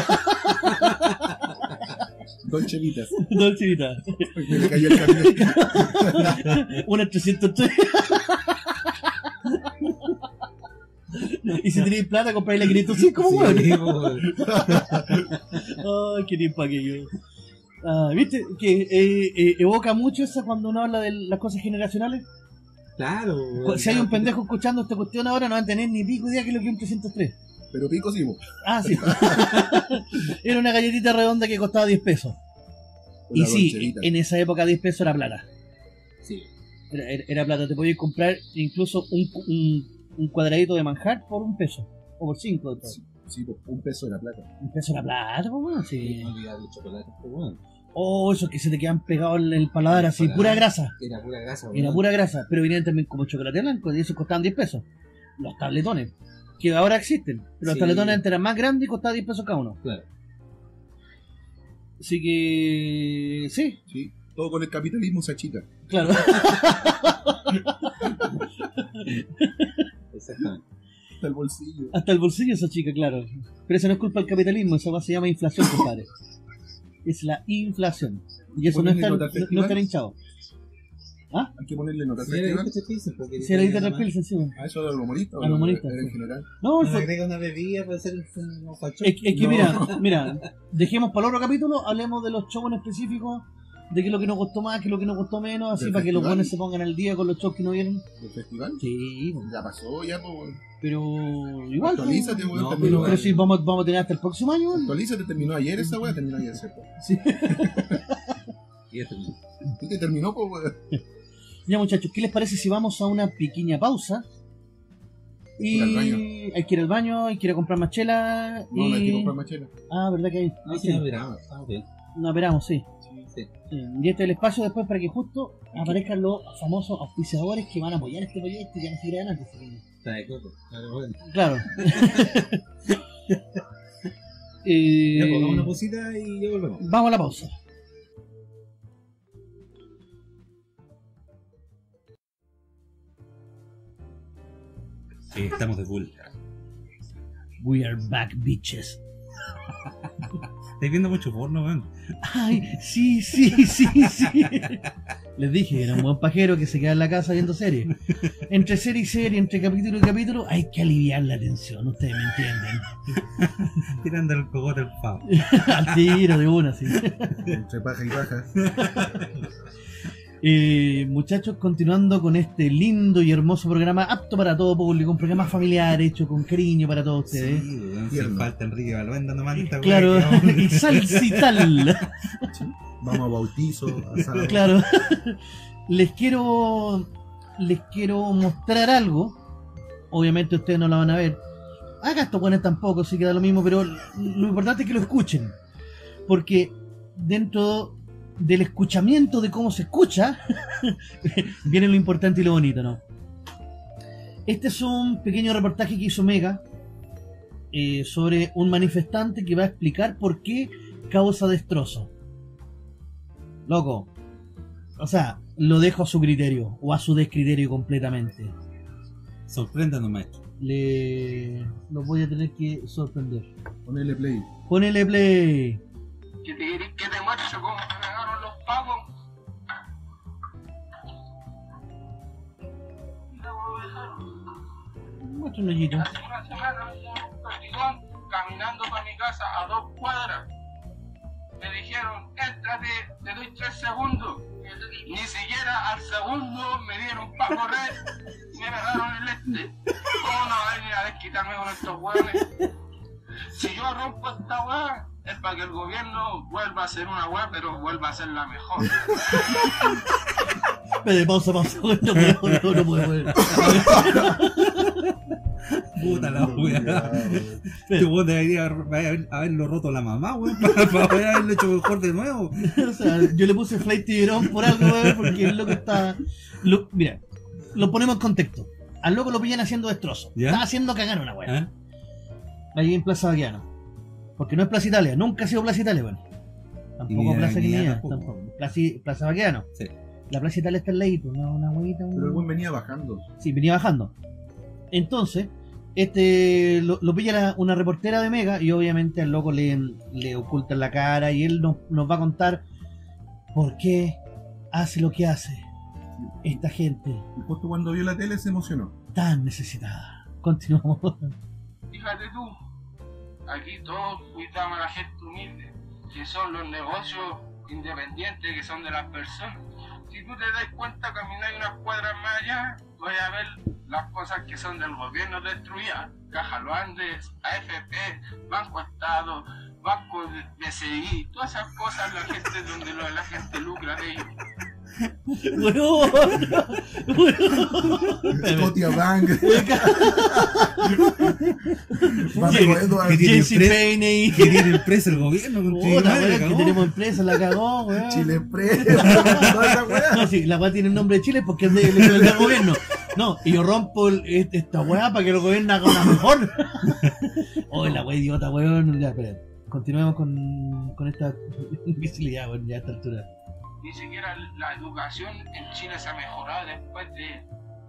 Dolce Vitas. Dolce Vita. Me le cayó el carnet. Una 303. Y si tenéis plata, compráis la 505, como weón. Ay, qué tiempo aquello. ¿Viste? Que evoca mucho esa cuando uno habla de las cosas generacionales. Claro. Si hay un pendejo escuchando esta cuestión ahora, no van a tener ni pico idea que es lo que es un 303. Pero pico sí, vos. Ah, sí. Era una galletita redonda que costaba 10 pesos. Una Y sí, Dolce en esa época 10 pesos era plata. Sí. Era plata. Te podías comprar incluso un cuadradito de manjar por 1 peso. O por 5. Sí, pues, 1 peso era plata. 1 peso era plata, pues bueno, sí. No olvidar el chocolate, pero bueno. Oh, esos que se te quedan pegados en el paladar así, pura grasa. Era pura grasa, Era bueno. pura grasa, pero venían también como chocolate blanco y esos costaban 10 pesos. Los tabletones, que ahora existen, pero los Sí. tabletones antes eran más grandes y costaban 10 pesos cada uno. Claro. Así que, sí, Sí. Todo con el capitalismo se achica. claro. Exactamente. Hasta el bolsillo. Hasta el bolsillo esa chica, claro. Pero eso no es culpa del capitalismo, esa cosa se llama inflación, compadre. Es la inflación. Y eso no ¿Ponerle está, nota al festival? no está hinchado. ¿Ah? Hay que ponerle nota al Sí, era festival. que te pisen, porque Si era de 3 pilsen, sí. ¿A eso era el humorista? Al humorista, Era en sí. general. No, No, fue- agrega una bebida para hacer un fachón. es que No. mira, dejemos para el otro capítulo, hablemos de los shows en específico, de qué es lo que nos gustó más, qué es lo que nos gustó menos, así ¿Del para que los festival? buenos se pongan al día con los shows que no vienen. ¿Del festival? Sí, Ya pasó, ya, pues. pero igual. Actualízate, pues, weón. No, terminó. pero si vamos a tener hasta el próximo año. Actualízate, terminó ayer esa weá, terminó ayer, ¿cierto? Sí. Y esto, ¿Y te terminó, pues, weón? Ya muchachos, ¿qué les parece si vamos a una pequeña pausa? Y Ir al baño. hay que ir al baño, hay que ir a comprar más chela. No, no hay que y... comprar más chela. Ah, ¿verdad que hay? no, si no miramos, bien. No, esperamos, sí. Sí. Y este es el espacio después para que justo aparezcan los famosos auspiciadores que van a apoyar este proyecto y ya no se crean antes. Trae coco. Bueno. Claro. Ya, pues, hagamos una pausita y ya volvemos. Vamos a la pausa. Sí, estamos de full. We are back, bitches. Estáis viendo mucho porno, weón. Ay, sí. Les dije, era un buen pajero que se queda en la casa viendo series. Entre serie y serie, entre capítulo y capítulo, hay que aliviar la tensión, ustedes me entienden. Tirando el cogote al pavo. Al tiro de una, sí. Entre paja y paja. Muchachos, continuando con este lindo y hermoso programa, apto para todo público, un programa familiar hecho con cariño para todos ustedes. Sí, weón, sin Tierno. falta Enrique Balbuena nomás. esta Claro, weá que y salsital. Vamos a bautizo, asado. Claro. Les quiero mostrar algo. Obviamente ustedes no la van a ver. Acá estos buenos tampoco, sí queda lo mismo, pero lo importante es que lo escuchen. Porque dentro del escuchamiento de cómo se escucha, viene lo importante y lo bonito, ¿no? Este es un pequeño reportaje que hizo Mega sobre un manifestante que va a explicar por qué causa destrozo. Loco, o sea, lo dejo a su criterio o a su descriterio completamente. Sorpréndanos, maestro. Lo voy a tener que sorprender. Ponele play. Ponele play. Que te muestre cómo me negaron los pagos. Muestra un hoyito. Hace una semana un perdigón caminando para mi casa a 2 cuadras. Me dijeron, éntrate, te doy 3 segundos. Ni siquiera al segundo me dieron para correr y me pegaron el este. ¿Cómo no va a venir a desquitarme con estos hueones? Si yo rompo esta hueá, es para que el gobierno vuelva a ser una hueá, pero vuelva a ser la mejor. Espera, pausa. No puedo. Puta la weá. Ya, Este weón debería haberlo roto la mamá, weón, para poder haberlo hecho mejor de nuevo. O sea, yo le puse Flight Tiburón por algo, weón, porque el loco está... Mira, lo ponemos en contexto. Al loco lo pillan haciendo destrozo. ¿Ya? Está haciendo cagar una weá. ¿Eh? Ahí en Plaza Baquiano. Porque no es Plaza Italia, nunca ha sido Plaza Italia, weón. Tampoco ni Plaza Avenida Guinea, tampoco. tampoco. Plaza Baquiano. Sí. La Plaza Italia está al ladito, una huevita. Pero el buen venía bajando. Sí, venía bajando. Entonces, lo pilla una reportera de Mega y obviamente al loco le ocultan la cara y él nos va a contar por qué hace lo que hace esta gente Y justo cuando vio la tele se emocionó. tan necesitada. Continuamos. Fíjate tú, aquí todos cuidamos a la gente humilde, que son los negocios independientes que son de las personas. Si tú te das cuenta, caminar unas cuadras más allá, vas a ver las cosas que son del gobierno destruidas. Caja Los Andes, AFP, Banco Estado, Banco BCI, todas esas cosas la gente donde la gente lucra de ellos. Scotia Bank. Banco Edward. Jesse Payne. Que tiene empresa el gobierno con Puta, weón, que tenemos empresa, la cagó, weón. Chile Express. Toda esa weá. No, sí, la weá tiene el nombre de Chile porque es del gobierno. No, y yo rompo esta weá para que el gobierno haga una mejor. Oh, la weá idiota, weón. Ya, espera. Continuemos con esta imbecilidad, weón, ya a esta altura. Ni siquiera la educación en Chile se ha mejorado después de,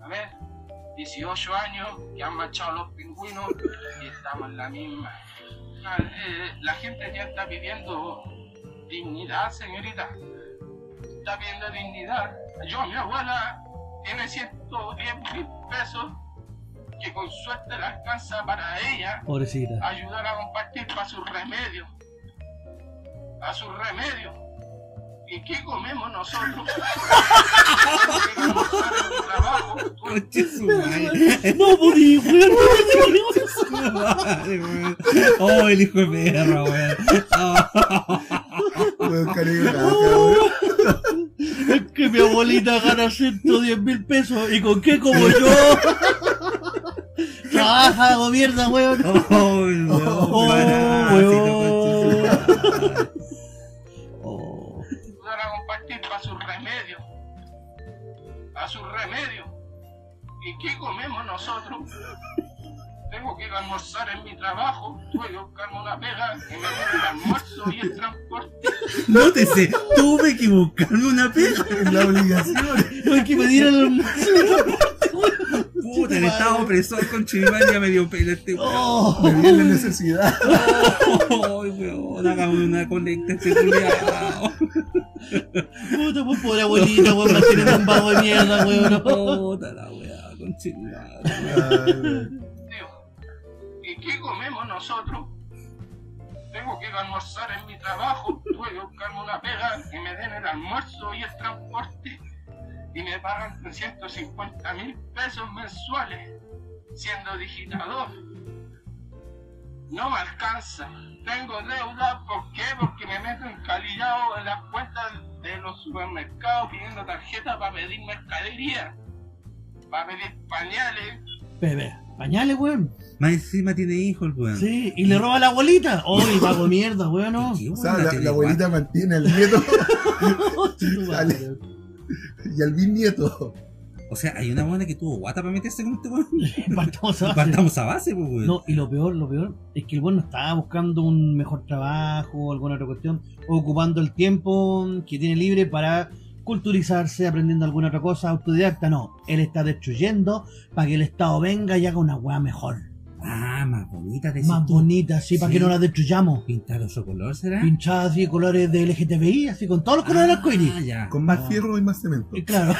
18 años que han marchado los pingüinos y estamos en la misma. La gente ya está pidiendo dignidad, señorita. Está pidiendo dignidad. Mi abuela tiene 110.000 pesos que con suerte le alcanza para ella Pobrecita. ayudar a compartir para sus remedios. A sus remedios. ¿Y qué comemos nosotros? Porque como sale un trabajo, Conche su madre. No podí, weón. Su madre, weón. Oh, el hijo de perra, weón. Weón, cariño, weón. Es que mi abuelita gana 110.000 pesos. ¿Y con qué como yo? Trabaja, gobierna, weón. Oh, weón. Parásito, conche su madre. ayudar a su remedio. ¿Y qué comemos nosotros? Tengo que ir a almorzar en mi trabajo, tuve que buscarme una pega que me dé el almuerzo y el transporte. Nótese, tuve que buscarme una pega. Es la obligación. Hay que pedir el almuerzo. Puta, el estado opresor con Chivimán ya me dio pena este weón. Oh, Me viene la necesidad. Ay, weón, hagamos una colecta este culiao. puta, pues pobre abuelita, weón, mantiene un vago de mierda, weón. Puta la weá, con Chivimán. ¿Y qué comemos nosotros? Tengo que ir a almorzar en mi trabajo, tuve que buscarme una pega que me den el almuerzo y el transporte. Y me pagan 350.000 pesos mensuales, siendo digitador. No me alcanza. Tengo deuda, ¿por qué? Porque me meto encalillado en las cuentas de los supermercados pidiendo tarjetas para pedir mercadería, para pedir pañales. Bebé, pañales, weón. Más encima tiene hijos el weón. Sí, y le roba a la abuelita. Uy, vago de mierda, weón, no. ¿Qué, O weón, sea, la tele abuelita guapa? mantiene al nieto Tu madre. y al bisnieto. O sea, hay una buena que tuvo guata para meterse con este weón. Partamos a base. Partamos a base, pues, weón. No, y lo peor es que el weón no estaba buscando un mejor trabajo o alguna otra cuestión, o ocupando el tiempo que tiene libre para culturizarse, aprendiendo alguna otra cosa, autodidacta, no. Él está destruyendo para que el Estado venga y haga una weá mejor, Ah, más bonita, decís más tú. bonita, así, para Sí. que no la destruyamos. ¿Pintar otro color será? Pinchada así de colores de LGTBI, así con todos los colores del arcoíris. Ah, ya. Con más fierro y más cemento. Y claro,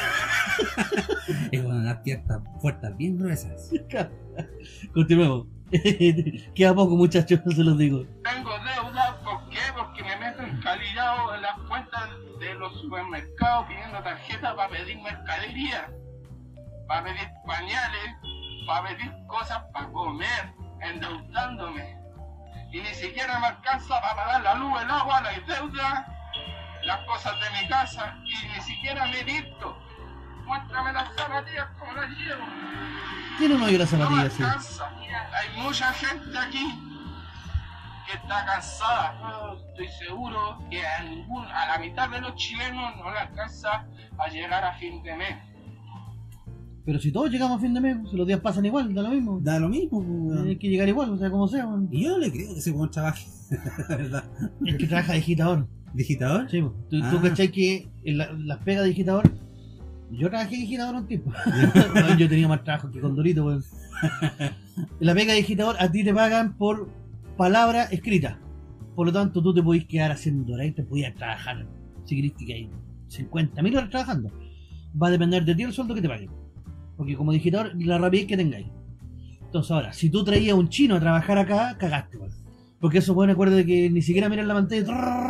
Es unas piernas puertas bien gruesas. continuemos. Queda poco, muchachos, se los digo. Tengo deuda, ¿por qué? Porque me meto encalillado en las cuentas de los supermercados pidiendo tarjetas para pedir mercadería, para pedir pañales, para pedir cosas para comer, endeudándome. Y ni siquiera me alcanza para pagar la luz, el agua, las deudas, las cosas de mi casa, y ni siquiera me visto. Muéstrame las zapatillas como las llevo. Tiene un hoyo la No me zapatilla, sí. alcanza. Hay mucha gente aquí que está cansada. Yo estoy seguro que a la mitad de los chilenos no le alcanza a llegar a fin de mes. Pero si todos llegamos a fin de mes, si los días pasan igual, da lo mismo. Da lo mismo, pues, weón. Hay que llegar igual, o sea, como sea. weón. Y yo no le creo que ese weón trabaje. La verdad. Es que trabaja digitador. ¿Digitador? Sí, po. Tú Ah. cachai que en las pegas de digitador, yo trabajé digitador un tiempo. Weón, yo tenía más trabajo que con Dorito, weón. En la pega de digitador a ti te pagan por palabra escrita. Por lo tanto, tú te podís quedar haciendo horas y te podías trabajar, si querés que hay 50.000 horas trabajando. Va a depender de ti el sueldo que te paguen. Porque como digitador, la rapidez que tengáis. Entonces ahora, si tú traías a un chino a trabajar acá, cagaste, weón. Porque eso, bueno, acuérdate que ni siquiera miran la pantalla.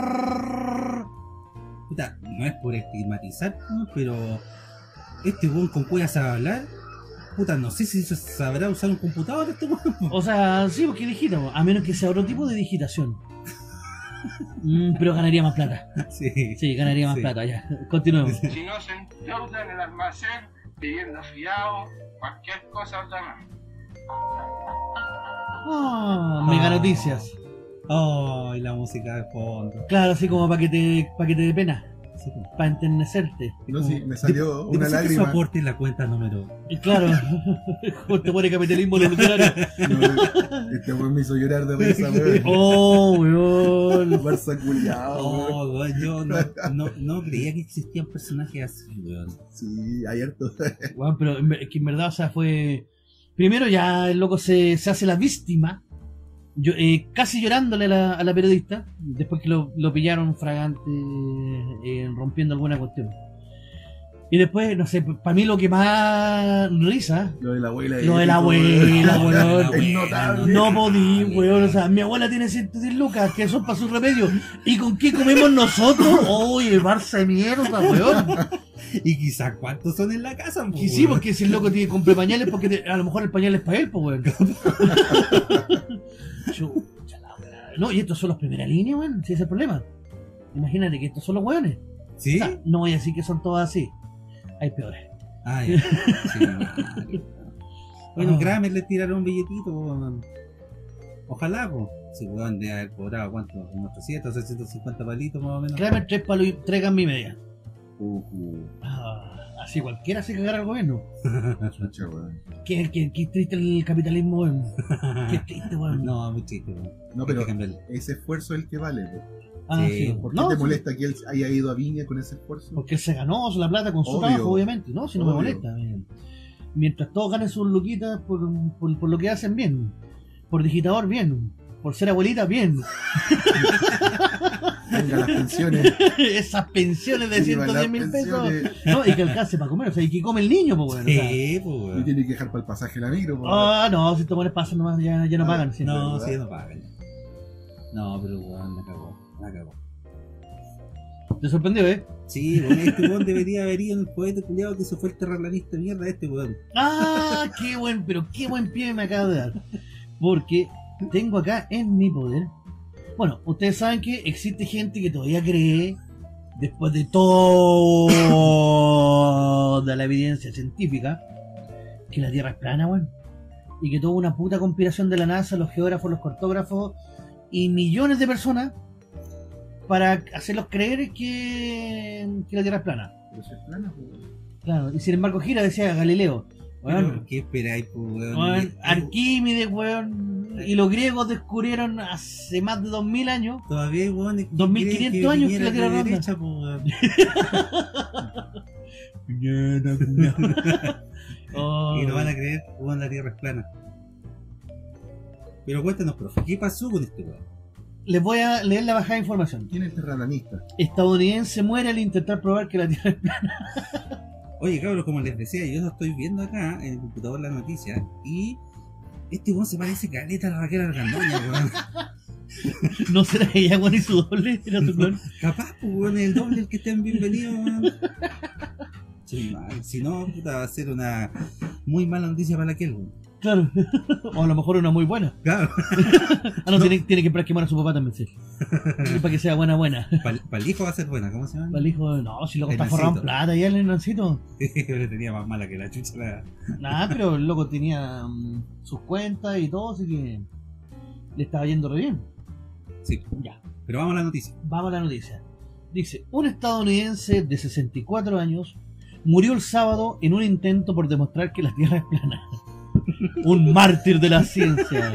Puta, no es por estigmatizar, ¿no? Pero este weón con cuya sabe hablar. Puta, no sé si sabrá usar un computador este weón. O sea, sí, porque digita, weón. A menos que sea otro tipo de digitación. Pero ganaría más plata. Sí. Sí, ganaría más Sí. plata, ya. Continuemos. Si no se endeuda en el almacén, pidiendo fiado, cualquier cosa más. Mega noticias. Oh, y la música de fondo. Claro, así como para que te dé pena. Sí, pues. Para enternecerte. No, sí, me salió ¿De una qué se lágrima. aporte en la cuenta número? Y claro, te pone capitalismo revolucionario. No, este weón me hizo llorar de risa, weón. Oh, weón. Barça culiao, weón. Oh, weón, yo no creía que existían personajes así, weón. Sí, hay harto. Weón, pero es que en verdad, o sea, fue. Primero ya el loco se hace la víctima. Yo, casi llorándole a la periodista. Después que lo pillaron fragante, rompiendo alguna cuestión. Y después, no sé, para mí lo que más risa. Lo de la abuela. Lo de la abuela, weón. Es notable. No podí, weón. O sea, mi abuela tiene 110 lucas, que son para su remedio. ¿Y con qué comemos nosotros? ¡Uy, Barça de mierda, weón! Y quizás cuántos son en la casa, Y sí, porque si el loco tiene que comprar pañales, porque a lo mejor el pañal es para él, pues, weón. Chucha la weá. No, y estos son los primera línea, weón. Si ese es el problema. Imagínate que estos son los weones. ¿Sí? O sea, no voy a decir que son todos así. Hay peores. Ah, ya. Sí, madre. Bueno, Kramer le tiraron un billetito, weón. Ojalá, pues. Sí, weón, de haber cobrado, ¿cuánto? Unos 300, 650 palitos más o menos. Kramer, 3 palos y 3 gambas y media. Así cualquiera se cagará al gobierno. Chucha, weón. Qué triste el capitalismo, weón. Qué triste, weón. No, muy triste, weón. No, Hay pero que cambiarlo. ese esfuerzo es el que vale, po. Sí, ¿Por qué No, te sí, molesta que él haya ido a Viña con ese esfuerzo? porque él se ganó la plata con su Obvio. trabajo, obviamente. No, si no me Obvio. molesta. Mientras todos ganen sus luquitas por lo que hacen, bien. Por digitador, bien. Por ser abuelita, bien. Venga, las pensiones. Esas pensiones de Viva las 110.000 pesos. pensiones. No, y que alcance para comer. O sea, y que come el niño, pues, weón. O sea, Sí, pues, Y weón. tiene que dejar para el pasaje la micro, po. no, si te pones pasan nomás, ya no pagan. Sí. No, ¿verdad? sí, no pagan. No, pero weón, la cagó. La cagó. Te sorprendió, ¿eh? Sí, weón, este weón debería haber ido en el poeta culiado que se fue el terraplanista de mierda este weón. ¡Ah! ¡Qué buen pie me acabo de dar! Porque tengo acá en mi poder. Bueno, ustedes saben que existe gente que todavía cree, después de toda la evidencia científica, que la Tierra es plana, weón. Y que toda una puta conspiración de la NASA, los geógrafos, los cartógrafos y millones de personas para hacerlos creer que la Tierra es plana. Pero si es plana, po. Claro, y sin embargo gira, decía Galileo. Pero, Weón, ¿qué esperáis, pues, weón? weón, Arquímedes, weón, y los griegos descubrieron hace más de 2000 años. Todavía hay weones 2500 años que la Tierra de ronda. derecha, pues, weón. Oh. Y no van a creer que weón, la Tierra es plana. Pero cuéntanos, profe, ¿qué pasó con este weón? Les voy a leer la bajada de información. ¿Quién es el terraplanista? Estadounidense muere al intentar probar que la Tierra es plana. Oye, cabros, como les decía, yo lo estoy viendo acá en el computador la noticia y este weón se parece caleta a la Raquel Argandoña, weón. No será ella, weón, y su doble, era su clon. Capaz, pues, weón, el doble el que esté en bienvenido, weón. Sí, man, si no, puta, va a ser una muy mala noticia para aquel, weón. Claro. O a lo mejor una muy buena. Claro, No. Tiene que esperar quemar a su papá también, sí. Para que sea buena. para el hijo va a ser buena, ¿cómo se llama? El hijo, no, si loco El está forrado en Nancito. plata ya el enancito. Yo le tenía más mala que la chucha. Nada, pero el loco tenía sus cuentas y todo, así que le estaba yendo re bien. Sí, Ya, pero vamos a la noticia. vamos a la noticia. Dice, un estadounidense de 64 años murió el sábado en un intento por demostrar que la Tierra es plana. Un mártir de la ciencia.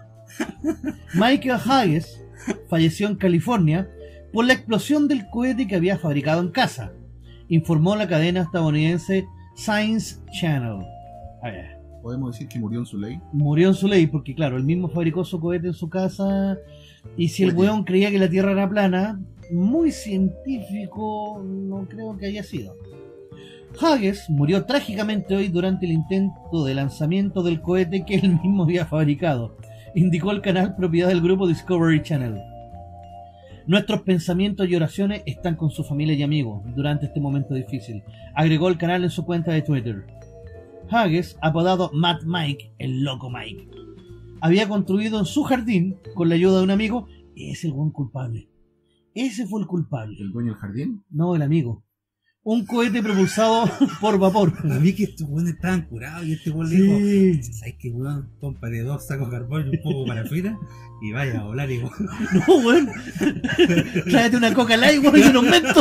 Michael Hayes falleció en California por la explosión del cohete que había fabricado en casa, informó la cadena estadounidense Science Channel. A ver, Podemos decir que murió en su ley. murió en su ley porque, claro, él mismo fabricó su cohete en su casa. Y si el Oye. weón creía que la Tierra era plana, muy científico no creo que haya sido. Hages murió trágicamente hoy durante el intento de lanzamiento del cohete que él mismo había fabricado, indicó el canal propiedad del grupo Discovery Channel. Nuestros pensamientos y oraciones están con su familia y amigos durante este momento difícil, agregó el canal en su cuenta de Twitter. Hages, apodado Mad Mike, el loco Mike, había construido en su jardín, con la ayuda de un amigo, y es el buen culpable. Ese fue el culpable, ¿El dueño del jardín? no el amigo. Un cohete propulsado por vapor. A mí que estos weones estaban curados y este weón le dijo, ¿sabes qué, weón? Cómpare 2 sacos de carbón y un poco para afuera y vaya a volar igual. No, weón. Tráete una coca light, weón, y un aumento.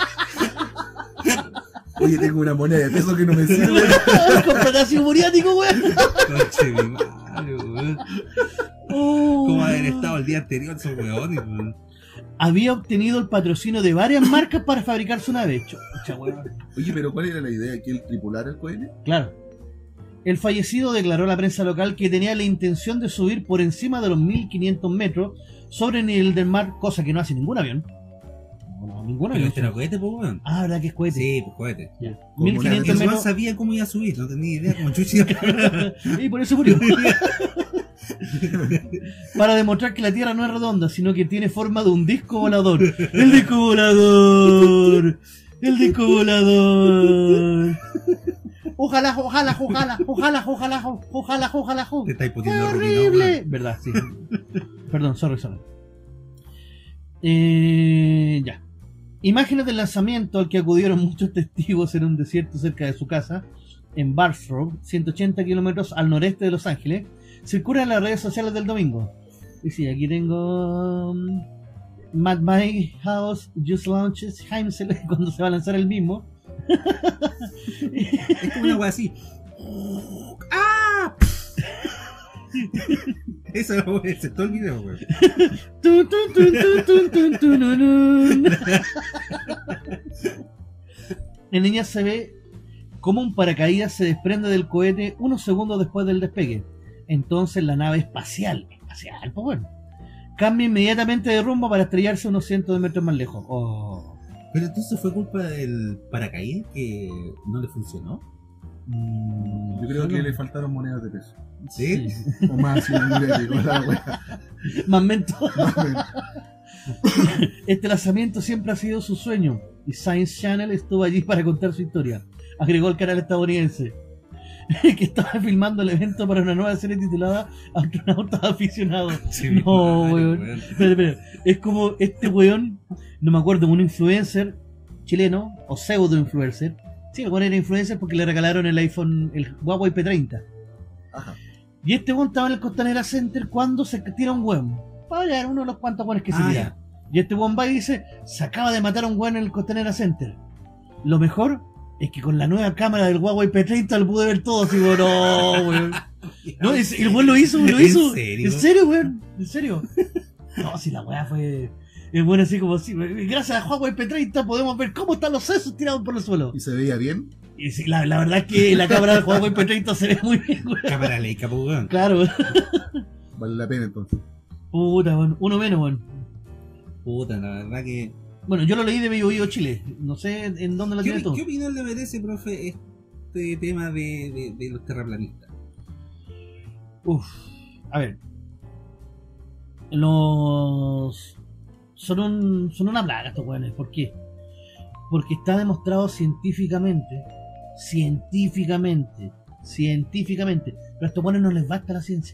Oye, tengo una moneda de peso que no me sirve. Cómprate ácido muriático, weón. Conche mi madre, weón. ¿Cómo haber estado el día anterior esos weones, weón? Había obtenido el patrocinio de varias marcas para fabricar su nave. Chucha, weón. Oye, pero ¿cuál era la idea? ¿Que él tripulara el cohete? Claro. El fallecido declaró a la prensa local que tenía la intención de subir por encima de los 1500 metros sobre el nivel del mar, cosa que no hace ningún avión. No, ningún Pero avión. este era cohete, pues, weón. Ah, ¿verdad que es cohete? Sí, pues cohete. Ya. Como una- 1500 El weón metros. sabía cómo iba a subir, no tenía idea cómo chucha. Y por eso murió. Para demostrar que la Tierra no es redonda, sino que tiene forma de un disco volador. ¡El disco volador! ¡El disco volador! Ojalá. Te estáis poniendo ¡Horrible! ¿Verdad? Sí. Perdón, sorry. Ya. Imágenes del lanzamiento al que acudieron muchos testigos en un desierto cerca de su casa, en Bastrop, 180 kilómetros al noreste de Los Ángeles, circulan en las redes sociales del domingo. Y sí, aquí tengo Matt My House Just Launches Heimsel cuando se va a lanzar el mismo. Es como una wea así. ¡Ah! Eso es todo el video, weón. Tun, tun, tun, tun, tun, tun, tun, tun. En ella se ve cómo un paracaídas se desprende del cohete unos segundos después del despegue. Entonces la nave espacial, pues bueno, cambia inmediatamente de rumbo para estrellarse unos cientos de metros más lejos. Oh. Pero entonces fue culpa del paracaídas que no le funcionó. Yo creo que le faltaron monedas de peso. ¿Sí? O más cibernético, la wea. Más mento. Más o menos. Este lanzamiento siempre ha sido su sueño y Science Channel estuvo allí para contar su historia, agregó el canal estadounidense, que estaba filmando el evento para una nueva serie titulada Astronautas Aficionados. Sí, No, madre, weón. weón. Espera. Es como este weón, no me acuerdo, un influencer chileno o pseudo influencer. Sí, el weón era influencer porque le regalaron el iPhone, el Huawei P30. Ajá. Y este weón estaba en el Costanera Center cuando se tira un weón. Para hallar uno de los cuantos weones que se tira. Ya. Y este weón va y dice, se acaba de matar a un weón en el Costanera Center. Lo mejor es que con la nueva cámara del Huawei P30 lo pude ver todo. Así, weón, no, weón. No, el weón lo hizo. ¿En serio? ¿En serio, weón? ¿En serio? No, si la weá fue... Es bueno así como así. Gracias a Huawei P30 podemos ver cómo están los sesos tirados por el suelo. ¿Y se veía bien? Y sí, la verdad es que la cámara del Huawei P30 se ve muy bien, weón. Cámara Leica, pues, weón. Claro. Vale la pena entonces. Puta, weón. Uno menos, weón. Puta, la verdad que... Bueno, yo lo leí de Bio Chile. No sé en dónde lo tiene todo. ¿Qué opinión le merece, profe, este tema de los terraplanistas? Uf. A ver. Los... Son una plaga estos weones. ¿Por qué? Porque está demostrado científicamente. Pero a estos weones no les basta la ciencia.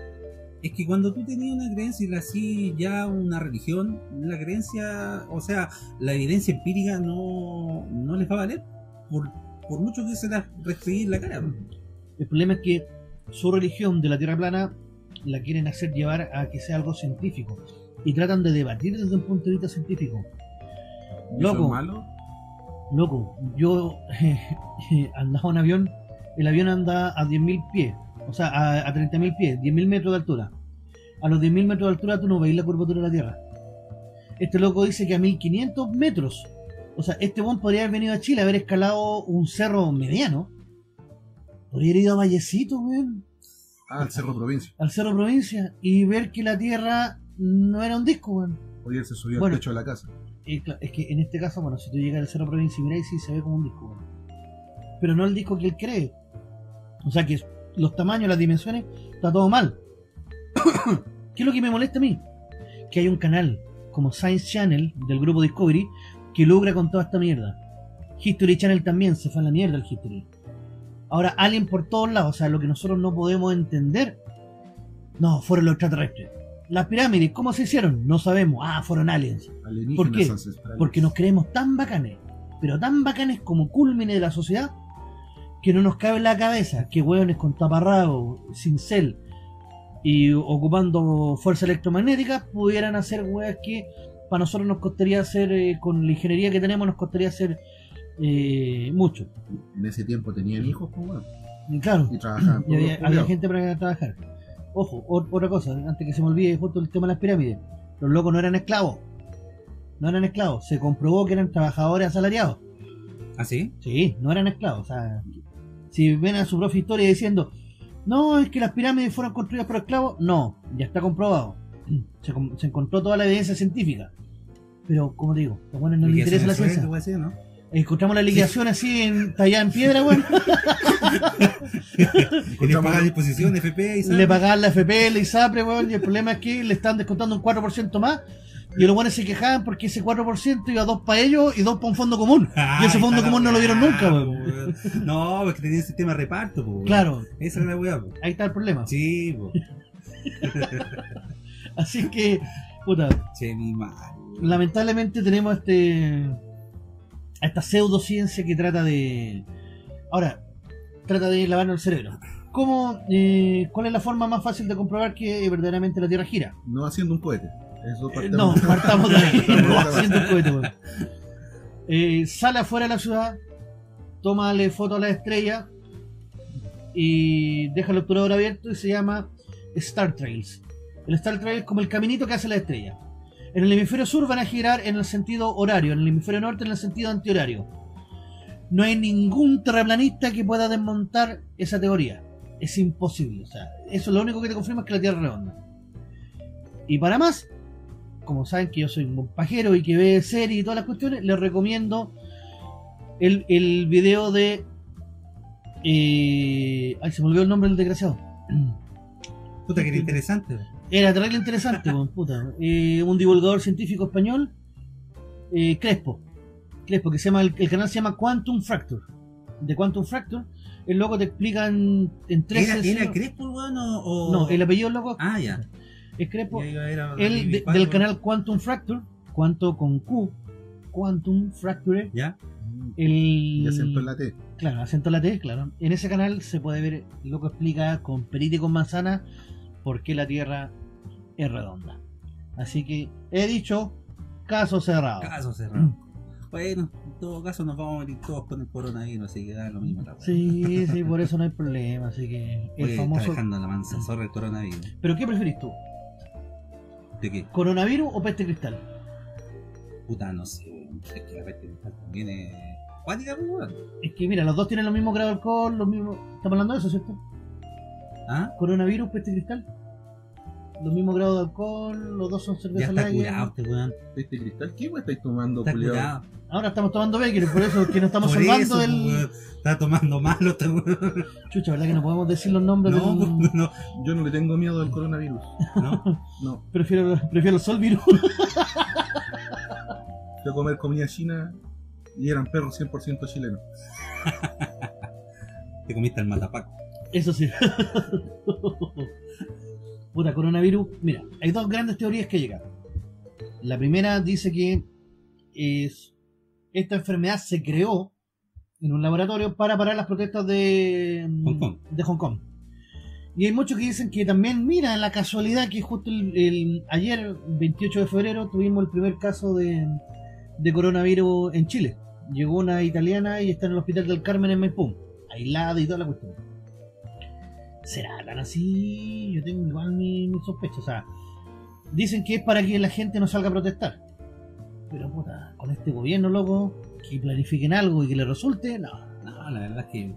Es que cuando tú tenías una creencia y la hacías ya una religión, la creencia, o sea, la evidencia empírica no les va a valer por mucho que se las restringir en la cara. El problema es que su religión de la Tierra plana la quieren hacer llevar a que sea algo científico. Y tratan de debatir desde un punto de vista científico. Loco. ¿Eso es malo? Loco, yo andaba en avión, el avión anda a 10.000 pies, o sea, a 30.000 pies, 10.000 metros de altura. A los 10.000 metros de altura tú no veis la curvatura de la Tierra. Este loco dice que a 1.500 metros, o sea, este buen podría haber venido a Chile, haber escalado un cerro mediano. Podría haber ido a Vallecito, weón, Ah, el Cerro Provincia. al Cerro Provincia, y ver que la Tierra no era un disco, weón. Hoy él se subió Bueno. al techo de la casa. Es que en este caso, bueno, si tú llegas al Cerro Provincia y miráis, sí se ve como un disco, weón. Pero no el disco que él cree. O sea que los tamaños, las dimensiones, está todo mal. ¿Qué es lo que me molesta a mí? Que hay un canal como Science Channel del grupo Discovery que logra con toda esta mierda. History Channel también se fue a la mierda el History. Ahora Alien por todos lados, o sea, lo que nosotros no podemos entender. No, fueron los extraterrestres. Las pirámides, ¿cómo se hicieron? No sabemos. Ah, fueron aliens. Alienígenas ¿Por qué? ancestrales. Porque nos creemos tan bacanes, pero tan bacanes como cúlmine de la sociedad, que no nos cabe en la cabeza que hueones con taparrabo, cincel y ocupando fuerza electromagnética pudieran hacer hueas que para nosotros nos costaría hacer, con la ingeniería que tenemos, nos costaría hacer mucho. En ese tiempo tenían hijos, pues bueno. Y claro, Y trabajaban y todos había culiados. gente para trabajar. Ojo, otra cosa, antes que se me olvide, justo el tema de las pirámides. Los locos no eran esclavos. No eran esclavos. Se comprobó que eran trabajadores asalariados. ¿Ah, sí? Sí, no eran esclavos. O sea, si ven a su profe historia diciendo, no, es que las pirámides fueron construidas por esclavos, no, ya está comprobado. Se encontró toda la evidencia científica. Pero, como te digo, a los buenos no les interesa la ciencia. ¿no? Encontramos la liquidación así tallada en piedra, weón. Le pagan disposición, FP y Le pagaban la FP, la ISAPRE, weón, y el problema es que le están descontando un 4% más. Y los buenos se quejaban porque ese 4% iba 2 para ellos y 2 para un fondo común. Y ese fondo común no lo vieron nunca, weón. No, es que tenía un sistema de reparto, po, weón. Claro, Esa era la weá, po. ahí está el problema. Sí, po. Así que, puta, Che, mi madre. lamentablemente tenemos esta pseudociencia que trata de... Ahora, trata de lavarnos el cerebro. ¿Cuál es la forma más fácil de comprobar que verdaderamente la Tierra gira? No haciendo un cohete. Eso No, partamos de ahí. Haciendo el cohete, weón. Sale afuera de la ciudad, tómale foto a la estrella y deja el obturador abierto y se llama Star Trails. El Star Trail es como el caminito que hace la estrella. En el hemisferio sur van a girar en el sentido horario, en el hemisferio norte en el sentido antihorario. No hay ningún terraplanista que pueda desmontar esa teoría. Es imposible. O sea, eso es lo único que te confirma es que la Tierra es redonda. Y para más, como saben que yo soy un buen pajero y que ve series y todas las cuestiones, les recomiendo el video de... ay, se me olvidó el nombre del desgraciado. Puta, que era interesante. Era terrible interesante, puta. Un divulgador científico español, Crespo, que se llama el canal se llama Quantum Fracture. De Quantum Fracture, el loco te explica en 13... ¿Era Crespo, weón, o...? No, el apellido loco ya. es Crespo. Era Del canal Quantum Fracture, Quanto con Q, Quantum Fracture. ¿Ya? Y acento en la T. Claro, acento en la T, claro. En ese canal se puede ver, el loco explica con perita y con manzana por qué la Tierra es redonda. Así que he dicho, caso cerrado. Caso cerrado. Bueno, en todo caso nos vamos a morir todos con el coronavirus, así que da lo mismo. Sí, por eso no hay problema. Así que el famoso... Está dejando la mansa zorra el coronavirus. ¿Pero qué preferís tú? ¿De qué? ¿Coronavirus o peste cristal? Puta, no sé, weón. Es que la peste cristal también es... cuática, weón. Es que mira, los dos tienen los mismos grados de alcohol, los mismos... Estamos hablando de eso, ¿cierto? ¿Ah? Coronavirus, peste cristal. Los mismos grados de alcohol, los dos son cerveza Ya está lager. curado este weón. ¿Este cristal qué weón estáis tomando, Está culiao? curado. Ahora estamos tomando Becker, por eso es que nos estamos Por salvando eso, del... weón. Está tomando malo este weón. Chucha, ¿verdad que no podemos decir los nombres No, del... no, Yo no le tengo miedo al coronavirus. no. No. Prefiero el sol virus. Fui a comer comida china y eran perros 100% chilenos. Te comiste el matapaco. Eso sí. Puta, coronavirus. Mira, hay dos grandes teorías que llegan. La primera dice que esta enfermedad se creó en un laboratorio para parar las protestas de Hong Kong. Y hay muchos que dicen que también, mira, la casualidad que justo ayer, 28 de febrero, tuvimos el primer caso de coronavirus en Chile. Llegó una italiana y está en el hospital del Carmen en Maipú, aislada y toda la cuestión. ¿Será tan así? Yo tengo igual mi sospecha. O sea, dicen que es para que la gente no salga a protestar. Pero puta, con este gobierno, loco, que planifiquen algo y que le resulte, no, la verdad es que...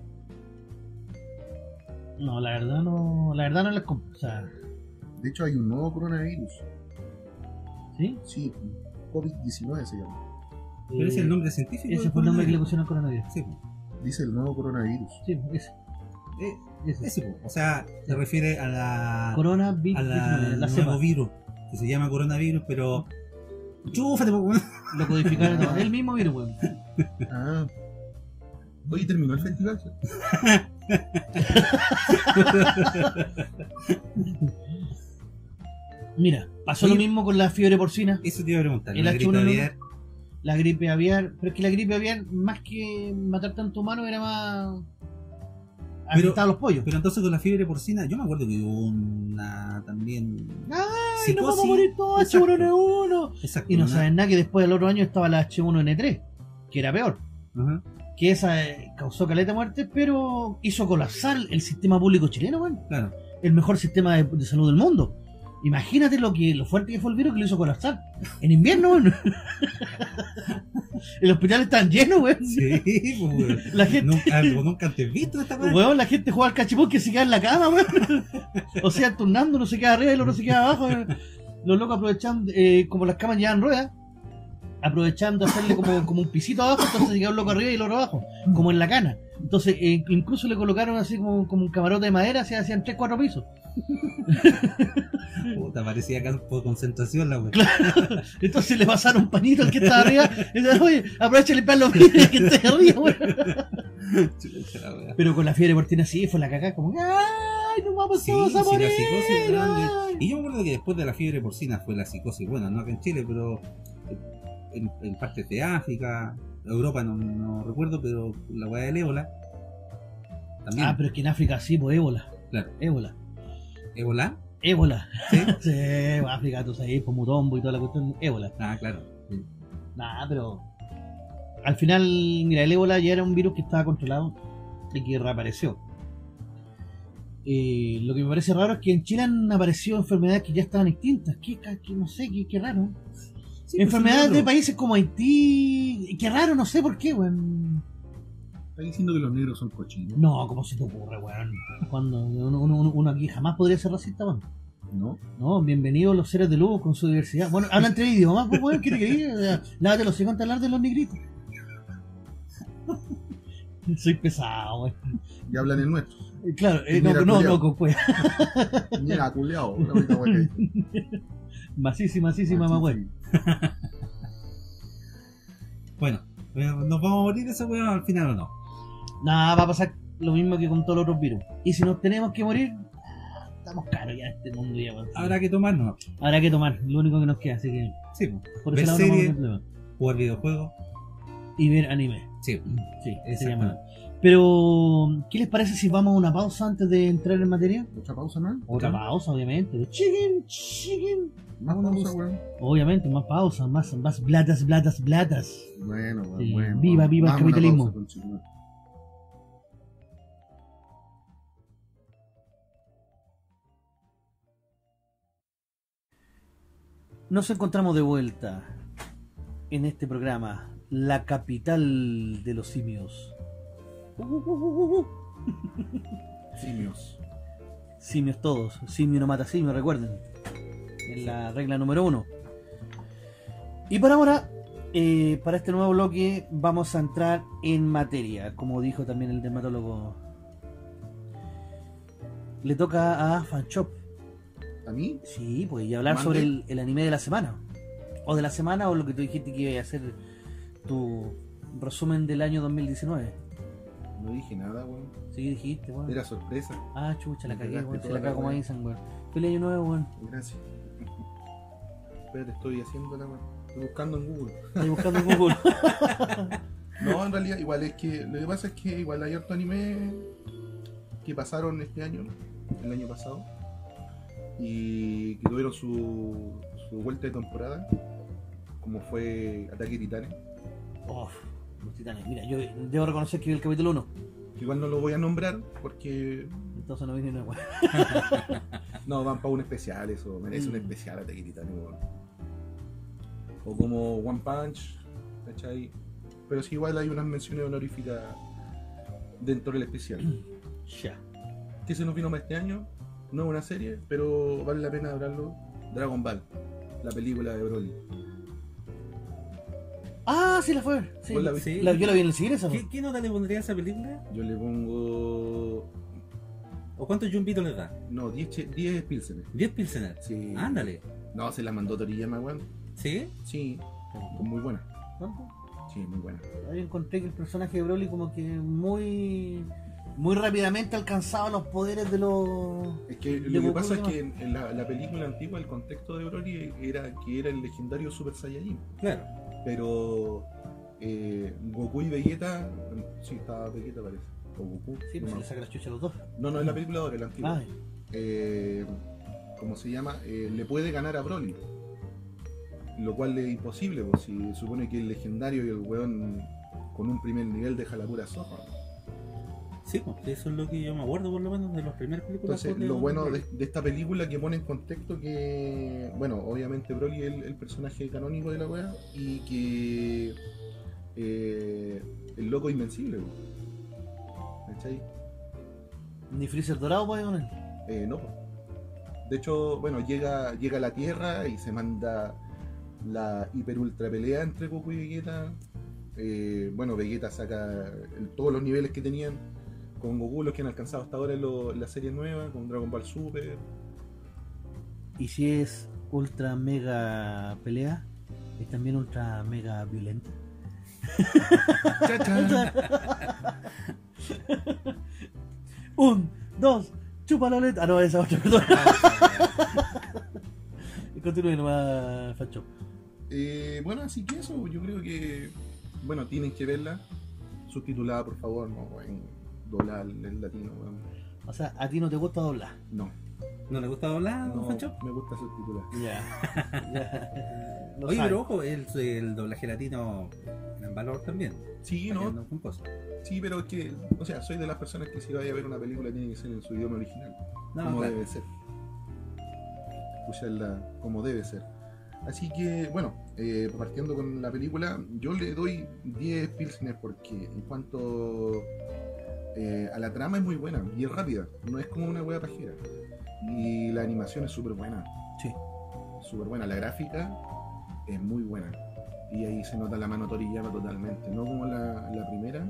No, la verdad no les compro. O sea, De hecho, hay un nuevo coronavirus. ¿sí? Sí, COVID-19 se llama. ¿Pero ese es el nombre científico? Ese fue el nombre que le pusieron al coronavirus. Sí, Dice el nuevo coronavirus. Sí, ese. ese, o sea, se refiere a la... Coronavirus, a la nuevo cepa. virus, que se llama coronavirus, pero... ¡Chúfate, po, weón! Lo codificaron, no, el mismo virus, weón. Ah. Oye, terminó el festival. Mira, pasó lo mismo con la fiebre porcina, Eso te iba a preguntar. El la gripe H1N1. aviar, la gripe aviar, pero es que la gripe aviar, más que matar tanto humano, era más... afectaba a los pollos. pero entonces con la fiebre porcina, yo me acuerdo que hubo una también... ¡Ay, nos vamos a psicosis. morir todos! Exacto. H1N1. Exacto. Y no una- saben nada que después del otro año estaba la H1N3, que era peor. Ajá. Que esa causó caleta de muerte, pero hizo colapsar el sistema público chileno, weón. Claro. El mejor sistema de salud del mundo. Imagínate lo fuerte que fue el virus que lo hizo colapsar. En invierno, weón. El hospital está lleno, weón. Sí, pues, weón. La gente, Nunca antes visto esta weá. weón, la gente juega al cachipún que se queda en la cama, weón. O sea, turnando, uno se queda arriba y el otro se queda abajo, weón. Los locos aprovechando, como las camas llevan ruedas, aprovechando hacerle como un pisito abajo, entonces se queda un loco arriba y el otro abajo, como en la cana. Entonces, incluso le colocaron así como un camarote de madera, se hacían 3-4 pisos. Puta, parecía campo de concentración la weá. Entonces le pasaron un pañito al que estaba arriba y le dijeron, oye, aprovecha de limpiar los vidrios que esté arriba, weón. Chucha la weá. Pero con la fiebre porcina sí, fue la cagada, como, ¡ay, nos vamos Sí, todos a sí, morir! la psicosis grande. ay". Y yo me acuerdo que después de la fiebre porcina fue la psicosis, bueno, no acá en Chile, pero en partes de África, Europa no recuerdo, pero la weá del ébola también. Ah, pero es que en África sí, pues ébola. Claro. Ébola. ¿Ébola? Ébola. ¿Sí? Sí, África, tú sabes, por Mutombo y toda la cuestión, ébola. Ah, claro. Sí. Nah, pero al final, mira, el ébola ya era un virus que estaba controlado y que reapareció. Lo que me parece raro es que en Chile han aparecido enfermedades que ya estaban extintas. Que no sé, qué raro. Sí, Enfermedades pues, de países como Haití. Qué raro, no sé por qué, weón. ¿Estás diciendo que los negros son cochinos? No, ¿cómo se te ocurre, weón? Cuando uno aquí jamás podría ser racista, weón. ¿No? No, bienvenidos los seres de luz con su diversidad. Bueno, hablan tres idiomas, pues, weón, ¿qué te querías? Lávate los hijos antes de hablar de los negritos. Soy pesado, weón. Y hablan el nuestro. Claro, Mira, no, culiao. pues. Mira, culeado. La única wea que hay. Masísima, mamá, Bueno, ¿nos vamos a morir ese weón al final o no? Nada, va a pasar lo mismo que con todos los otros virus. Y si nos tenemos que morir, estamos caros ya en este mundo ya, weón. Habrá que tomarnos. Habrá que tomar, lo único que nos queda, así que Sí, pues. por Ver eso no vamos a series, problema. jugar videojuegos. Y ver anime. Sí. Sí, Exacto. sería malo. Pero, ¿qué les parece si vamos a una pausa antes de entrar en materia? ¿Otra pausa más? Otra pausa, obviamente. Chicken. ¿Más pausa, weón? Obviamente, más pausa, más blatas. Bueno, weón, Sí, bueno. viva el Vamos a una capitalismo. pausa, conchetumare. Nos encontramos de vuelta en este programa, la capital de los simios. Simios. Simios todos, simio no mata simio, recuerden. Es la regla número 1. Y por ahora, para este nuevo bloque, vamos a entrar en materia, como dijo también el dermatólogo. Le toca a Fanshop. ¿A mí? Sí, pues, y hablar ¿Mande? sobre el anime de la semana. O de la semana, o lo que tú dijiste que iba a hacer tu resumen del año 2019. No dije nada, weón. Sí, dijiste, weón. Era sorpresa. Ah, chucha, la Me cagué, cagaste weón. Se toda la la cago como weá. dicen, weón. Feliz año nuevo, weón. Gracias. Espérate, estoy haciendo la weón. Estoy buscando en Google. Estoy buscando en Google. No, en realidad, igual es que. Lo que pasa es que igual hay harto anime que pasaron este año, el año pasado, y que tuvieron su vuelta de temporada, como fue Ataque de Titanes. Uf, los titanes. Mira, yo debo reconocer que vi el capítulo 1. Igual no lo voy a nombrar porque Entonces no vi ni una weón. no van para un especial, eso merece un especial Ataque de Titanes, weón. O como One Punch, ¿cachai? Pero sí, igual hay unas menciones honoríficas dentro del especial. Ya. Que se nos vino más este año, no es una serie, pero vale la pena hablarlo. Dragon Ball, la película de Broly. Ah, sí, la fue a ver. Sí. ¿Vos la viste? Sí. Yo la vi en el cine, esa. ¿Qué nota le pondría a esa película? Yo le pongo. ¿O cuántos jumpitos le da? No, 10 Pilsener. 10 Pilsener. Sí. Ándale. No, se la mandó Toriyama, weón. ¿Sí? Sí, muy buena. ¿Cuánto? Sí, muy buena. Ahí encontré que el personaje de Broly como que muy rápidamente alcanzaba los poderes de los... Es que de lo que Goku pasa y es demás. que en la película antigua el contexto de Broly era que era el legendario Super Saiyajin. Claro. Pero Goku y Vegeta, sí, estaba Vegeta parece. O Goku. Sí, pues no, se le saca la chucha a los dos. no, es la película ahora, la antigua. Ah, ¿Cómo se llama? Le puede ganar a Broly. Lo cual es imposible, pues si supone que el legendario y el weón con un primer nivel deja la pura sopa. Sí, pues eso es lo que yo me acuerdo por lo menos de las primeras películas. Entonces, lo bueno de esta película que pone en contexto que, bueno, obviamente Broly es el personaje canónico de la weá y que el loco invencible, weón. ¿Cachai? ni Freezer dorado puede con él. No. De hecho, bueno, llega a la Tierra y se manda la hiper ultra pelea entre Goku y Vegeta. Bueno, Vegeta saca todos los niveles que tenían con Goku, los que han alcanzado hasta ahora en la serie nueva, con Dragon Ball Super. Y si es ultra mega pelea, es también ultra mega violenta. Un, dos, chupa la letra. Ah, no, esa otra, perdón. Continúe nomás, Facho. Bueno, así que eso, yo creo que, bueno, tienen que verla subtitulada, por favor, no en doblar en latino, weón. O sea, a ti no te gusta doblar. No, ¿No le gusta doblar, No, Pancho? me gusta subtitular. Ya. Lo Oye, sabe. pero ojo, el doblaje latino en valor también. Sí, Para que ¿no? no con cosas. Sí, pero es que, o sea, soy de las personas que si vaya a ver una película tiene que ser en su idioma original. No, como claro. debe ser. Escucharla como debe ser. Así que, bueno, partiendo con la película, yo le doy 10 Pilsner porque en cuanto a la trama es muy buena y es rápida, no es como una wea pajera. Y la animación es súper buena, Sí. súper buena. La gráfica es muy buena. Y ahí se nota la mano Toriyama totalmente, no como la primera.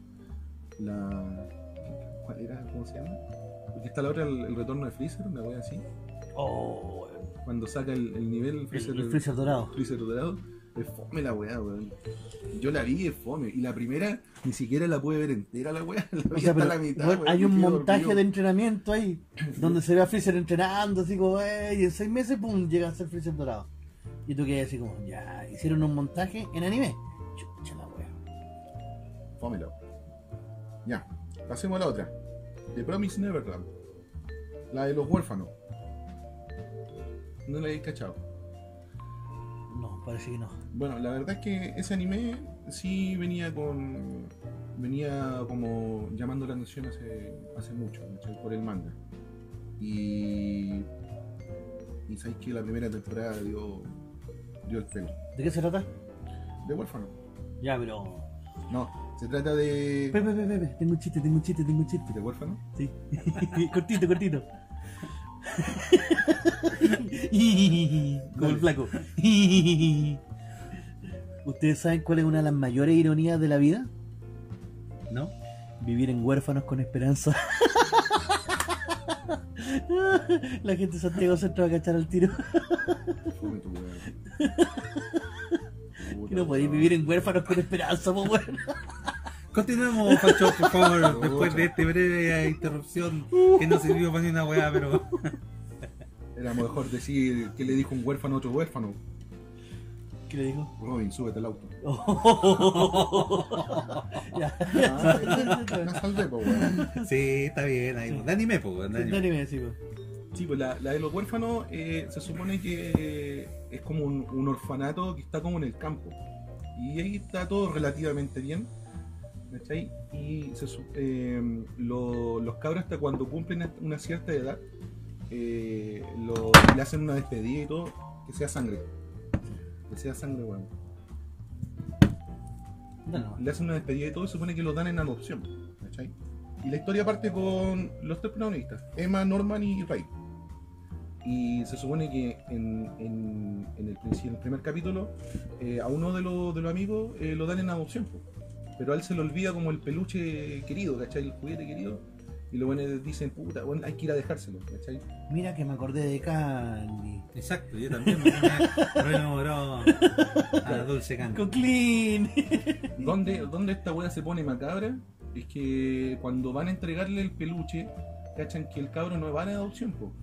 ¿Cuál era? ¿Cómo se llama? Porque está la otra, el retorno de Freezer, una wea así. Oh, Cuando saca el nivel, el Freezer, el Freezer dorado. Freezer dorado, es fome la weá, weón. Yo la vi, es fome. Y la primera, ni siquiera la pude ver entera la weá. La O vi sea, hasta pero, la mitad, bueno, weón, hay me un quedé montaje dormido. de entrenamiento ahí, donde se ve a Freezer entrenando, así como, y en 6 meses, pum, llega a ser Freezer dorado. Y tú quedas así como, ya, hicieron un montaje en anime. Chucha la wea. Fómelo. Ya, pasemos a la otra. The Promised Neverland. La de los huérfanos. No la habéis cachado. No, parece que no. Bueno, la verdad es que ese anime sí venía como llamando la atención hace mucho, ¿cachai? Por el manga. Y sabéis que la primera temporada dio el pelo. ¿De qué se trata? De huérfano. Ya, pero... No, se trata de. Pepe, tengo un chiste. ¿De huérfano? Sí. cortito. Como el flaco. ¿Ustedes saben cuál es una de las mayores ironías de la vida? ¿No? Vivir en huérfanos con esperanza. La gente de Santiago Centro va a cachar al tiro. Fome tu weón. Que no podéis vivir en huérfanos con esperanza, pues bueno. Continuemos, Pancho, por favor, después de esta breve interrupción que no sirvió para ni una weá, pero... Era mejor decir que le dijo un huérfano a otro huérfano. ¿Qué le digo? Robin, súbete al auto. Ya. Me salvé, po, weón. Sí, está bien, ahí. Sí. De anime, pues, de anime. Anime, sí, pues. Sí, pues la de los huérfanos se supone que es como un orfanato que está como en el campo. Y ahí está todo relativamente bien. ¿Cachai? Y los cabros hasta cuando cumplen una cierta edad le hacen una despedida y todo, que sea sangre. Que sea sangre, weón. No. Le hacen una despedida y todo y se supone que los dan en adopción. ¿Cachai? Y la historia parte con los tres protagonistas, Emma, Norman y Ray. Y se supone que en el primer capítulo a uno de los amigos lo dan en adopción, po. Pero a él se le olvida como el peluche querido, ¿cachai? El juguete querido. Y los buenos dicen, puta, bueno, hay que ir a dejárselo, ¿cachai? Mira que me acordé de Candy. Exacto, yo también me rememoró a Dulce Candy. Con Clean. ¿Dónde esta wea se pone macabra? Es que cuando van a entregarle el peluche, cachan que el cabro no va en adopción, po.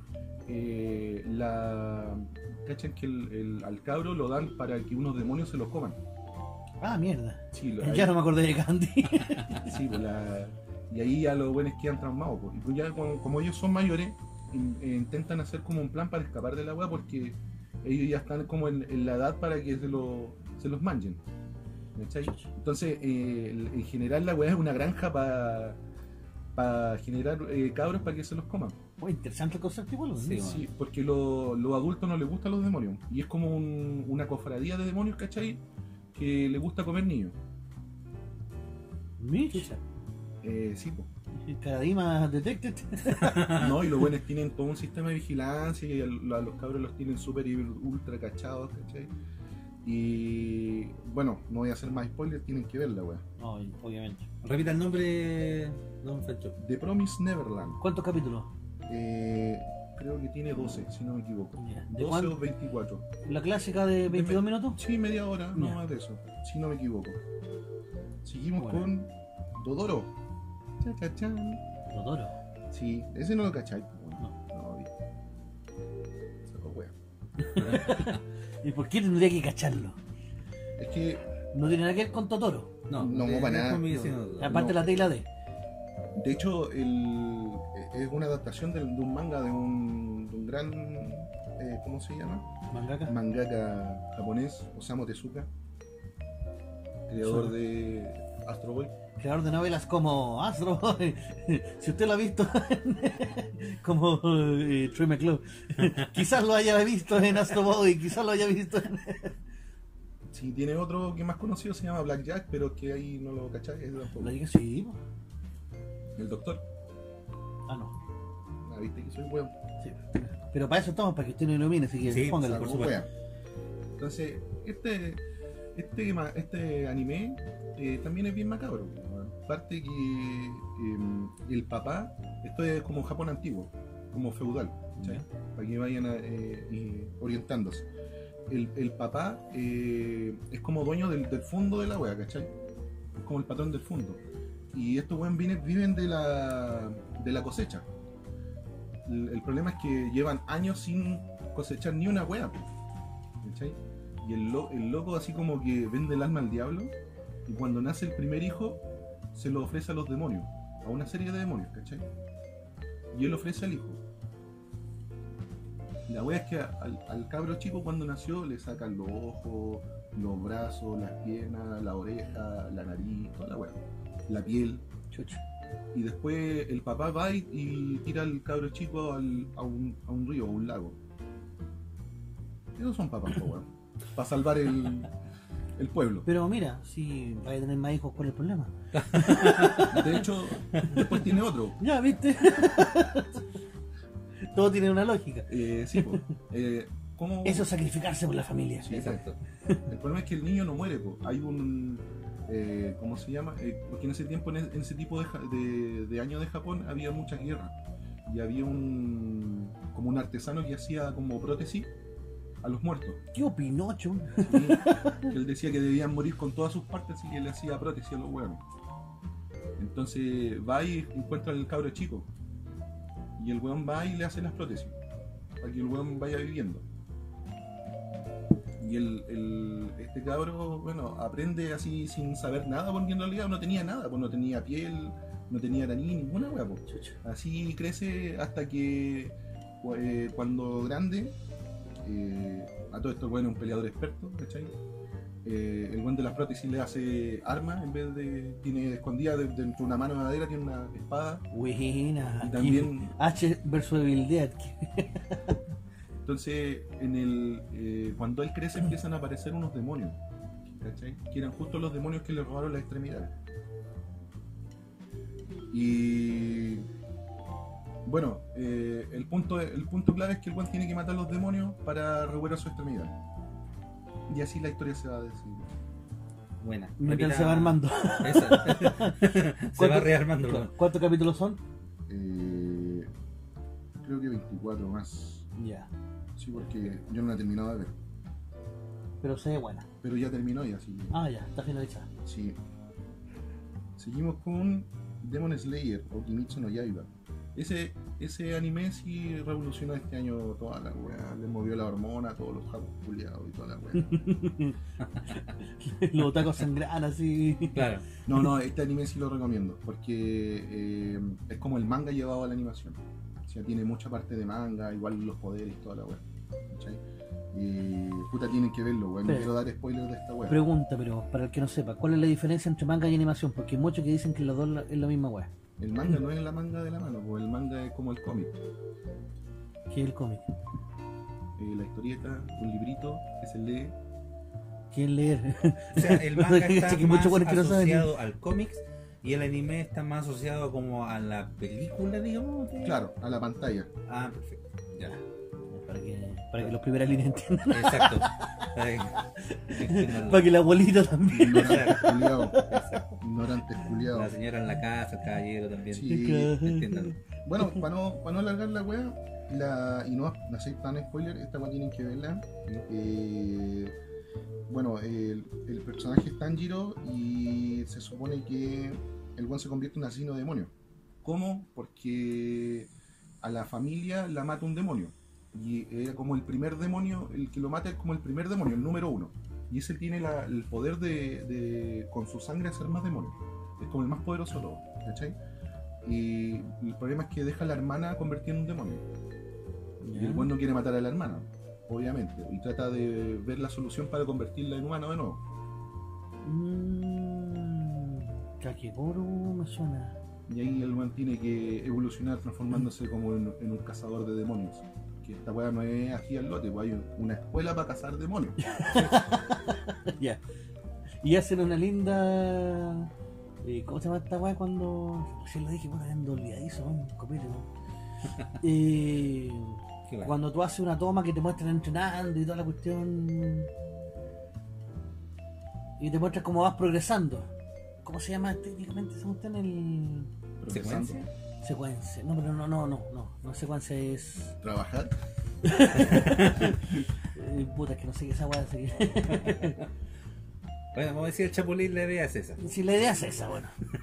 Cachan que al cabro lo dan para que unos demonios se los coman. Ah, mierda. Sí, Ya no me acordé de Candy. sí, pues y ahí a los buenos quedan traumados, pues. Y pues ya como ellos son mayores, intentan hacer como un plan para escapar de la wea porque ellos ya están como en la edad para que se los manchen. ¿Cachai? Entonces, en general la wea es una granja para generar cabros para que se los coman. Muy interesante el concepto igual. Sí, Sí, porque los adultos no les gustan los demonios. Y es como una cofradía de demonios, ¿cachai? Que le gusta comer niños. Micha. Sí, pues. Caradima Detected. No, y los buenos tienen todo un sistema de vigilancia y a los cabros los tienen súper ultra cachados, ¿cachai? Y bueno, no voy a hacer más spoilers, tienen que verla, weá. No, obviamente. Repita el nombre, don Pancho. The Promised Neverland. ¿Cuántos capítulos? Creo que tiene 12, si no me equivoco. Ya. ¿De 12 o cuánto? 24. ¿La clásica de 22 minutos? Sí, media hora, no Ya. más de eso, si no me equivoco. Seguimos Bueno. con Dodoro. Cha, cha, chan. Totoro. Sí, ese no lo cacháis. No. No, saco wea. ¿Y por qué tendría que cacharlo? Es que No tiene nada que ver con Totoro. No, para nada. con mi vecino. Aparte No. la T y la D. De hecho, es una adaptación de un manga de un gran, ¿cómo se llama? Mangaka japonés, Osamu Tezuka, creador de Astro Boy. Creador de novelas como Astro Boy, si usted lo ha visto, como Troy McClure, quizás lo haya visto en Astro Boy, quizás lo haya visto en... Sí, tiene otro que es más conocido, se llama Black Jack, pero que ahí no lo cacháis. Sí, el doctor. Ah, no. Ah, viste que soy weón. Sí. Pero para eso estamos, para que usted no ilumine, así que Sí, póngalo. por supuesto. Entonces, este anime también es bien macabro. Aparte que el papá, esto es como Japón antiguo, como feudal, ¿sí? Para que vayan orientándose. El papá es como dueño del fondo de la wea, ¿cachai? Es como el patrón del fondo. Y estos weón viven de la cosecha. El problema es que llevan años sin cosechar ni una wea, ¿cachai? Y el loco así como que vende el alma al diablo, y cuando nace el primer hijo se lo ofrece a los demonios, a una serie de demonios, ¿cachai? Y él ofrece al hijo. Y la wea es que al cabro chico cuando nació le sacan los ojos, los brazos, las piernas, la oreja, la nariz, toda la wea, la piel. Chucho. Y después el papá va y tira al cabro chico a un río, a un lago. Esos son papás, weón. Para salvar el pueblo. Pero mira, si vaya a tener más hijos, ¿cuál es el problema? De hecho, después tiene otro. Ya, ¿viste? Todo tiene una lógica. Sí, pues. ¿Cómo? Eso es sacrificarse por la familia. Sí, exacto. El problema es que el niño no muere, pues. Hay un... ¿cómo se llama? Porque en ese tiempo, en ese tipo de años de Japón, había mucha guerra. Y había como un artesano que hacía como prótesis a los muertos. Tío Pinocho. Sí, que él decía que debían morir con todas sus partes y que le hacía prótesis a los hueones. Entonces va y encuentra al cabro chico. Y el hueón va y le hace las prótesis. Para que el hueón vaya viviendo. Y este cabro, bueno, aprende así sin saber nada, porque en realidad no tenía nada, pues no tenía piel, no tenía nariz, ninguna hueá, pues. Así crece hasta que cuando grande, a todo esto, bueno, un peleador experto, ¿cachai? El buen de las prótesis le hace armas, en vez de, tiene escondida dentro de una mano de madera, tiene una espada. Buena. Y también H versus Evil Dead. Entonces, cuando él crece empiezan a aparecer unos demonios, ¿cachai? Que eran justo los demonios que le robaron las extremidades. Y bueno, el punto clave es que el buen tiene que matar a los demonios para recuperar su extremidad. Y así la historia se va a decir. Buena. Mientras se va armando. Se va rearmando. ¿Cuántos capítulos son? Creo que 24 más. Ya. Sí, porque yo no la he terminado de ver. Pero se ve buena. Pero ya terminó y así. Ah, ya, está finalizada. Sí. Seguimos con Demon Slayer o Kimetsu no Yaiba. Ese anime sí revolucionó este año toda la weá. Le movió la hormona a todos los japos culiados y toda la weá. Los otacos sangran así. Claro. No, este anime sí lo recomiendo. Porque es como el manga llevado a la animación. O sea, tiene mucha parte de manga, igual los poderes y toda la weá. ¿Cachai? Puta, tienen que verlo, weón. No quiero dar spoilers de esta weá. Pregunta, pero para el que no sepa, ¿cuál es la diferencia entre manga y animación? Porque hay muchos que dicen que los dos es la misma weá. El manga no es la manga de la mano, pues el manga es como el cómic. ¿Qué es el cómic? La historieta, un librito que se lee. ¿Qué es leer? O sea, el manga está Que más muchos buenos que no saben. asociado al cómics y el anime está más asociado como a la película, digamos. Claro, a la pantalla. Ah, perfecto. Ya. Para que los primeras líneas entiendan. Exacto. Para que la abuelita también. Ignorantes culiados. Exacto. Ignorantes La culiados. señora en la casa, el caballero también. Sí. Entiendan. Bueno, para no alargar la wea y no hacer tan spoiler, esta wea tienen que verla. Bueno, el personaje es Tanjiro y se supone que el buen se convierte en un asesino de demonios. ¿Cómo? Porque a la familia la mata un demonio. Y era como el primer demonio, el que lo mata es como el primer demonio, el número 1. Y ese tiene el poder de con su sangre hacer más demonios. Es como el más poderoso de todos, ¿cachai? Y el problema es que deja a la hermana convertida en un demonio. Y el buen no quiere matar a la hermana, obviamente, y trata de ver la solución para convertirla en humano de nuevo. Kakegoro me suena. Y ahí el buen tiene que evolucionar transformándose como en un cazador de demonios. Que esta weá no es aquí al lote, pues hay una escuela para cazar demonios. Ya. Y hacen una linda. ¿Cómo se llama esta weá cuando.? Se lo dije, bueno, ando olvidadizo, un copete, ¿no? Qué bueno. Cuando tú haces una toma que te muestran entrenando y toda la cuestión. Y te muestras cómo vas progresando. ¿Cómo se llama técnicamente esa cuestión? El. ¿Secuencia? Secuencia. No, pero no secuencia es. Trabajar. Puta, es que no sé qué esa weá. Así que... Bueno, vamos a decir el Chapulín, la idea es esa. Si la idea es esa, bueno.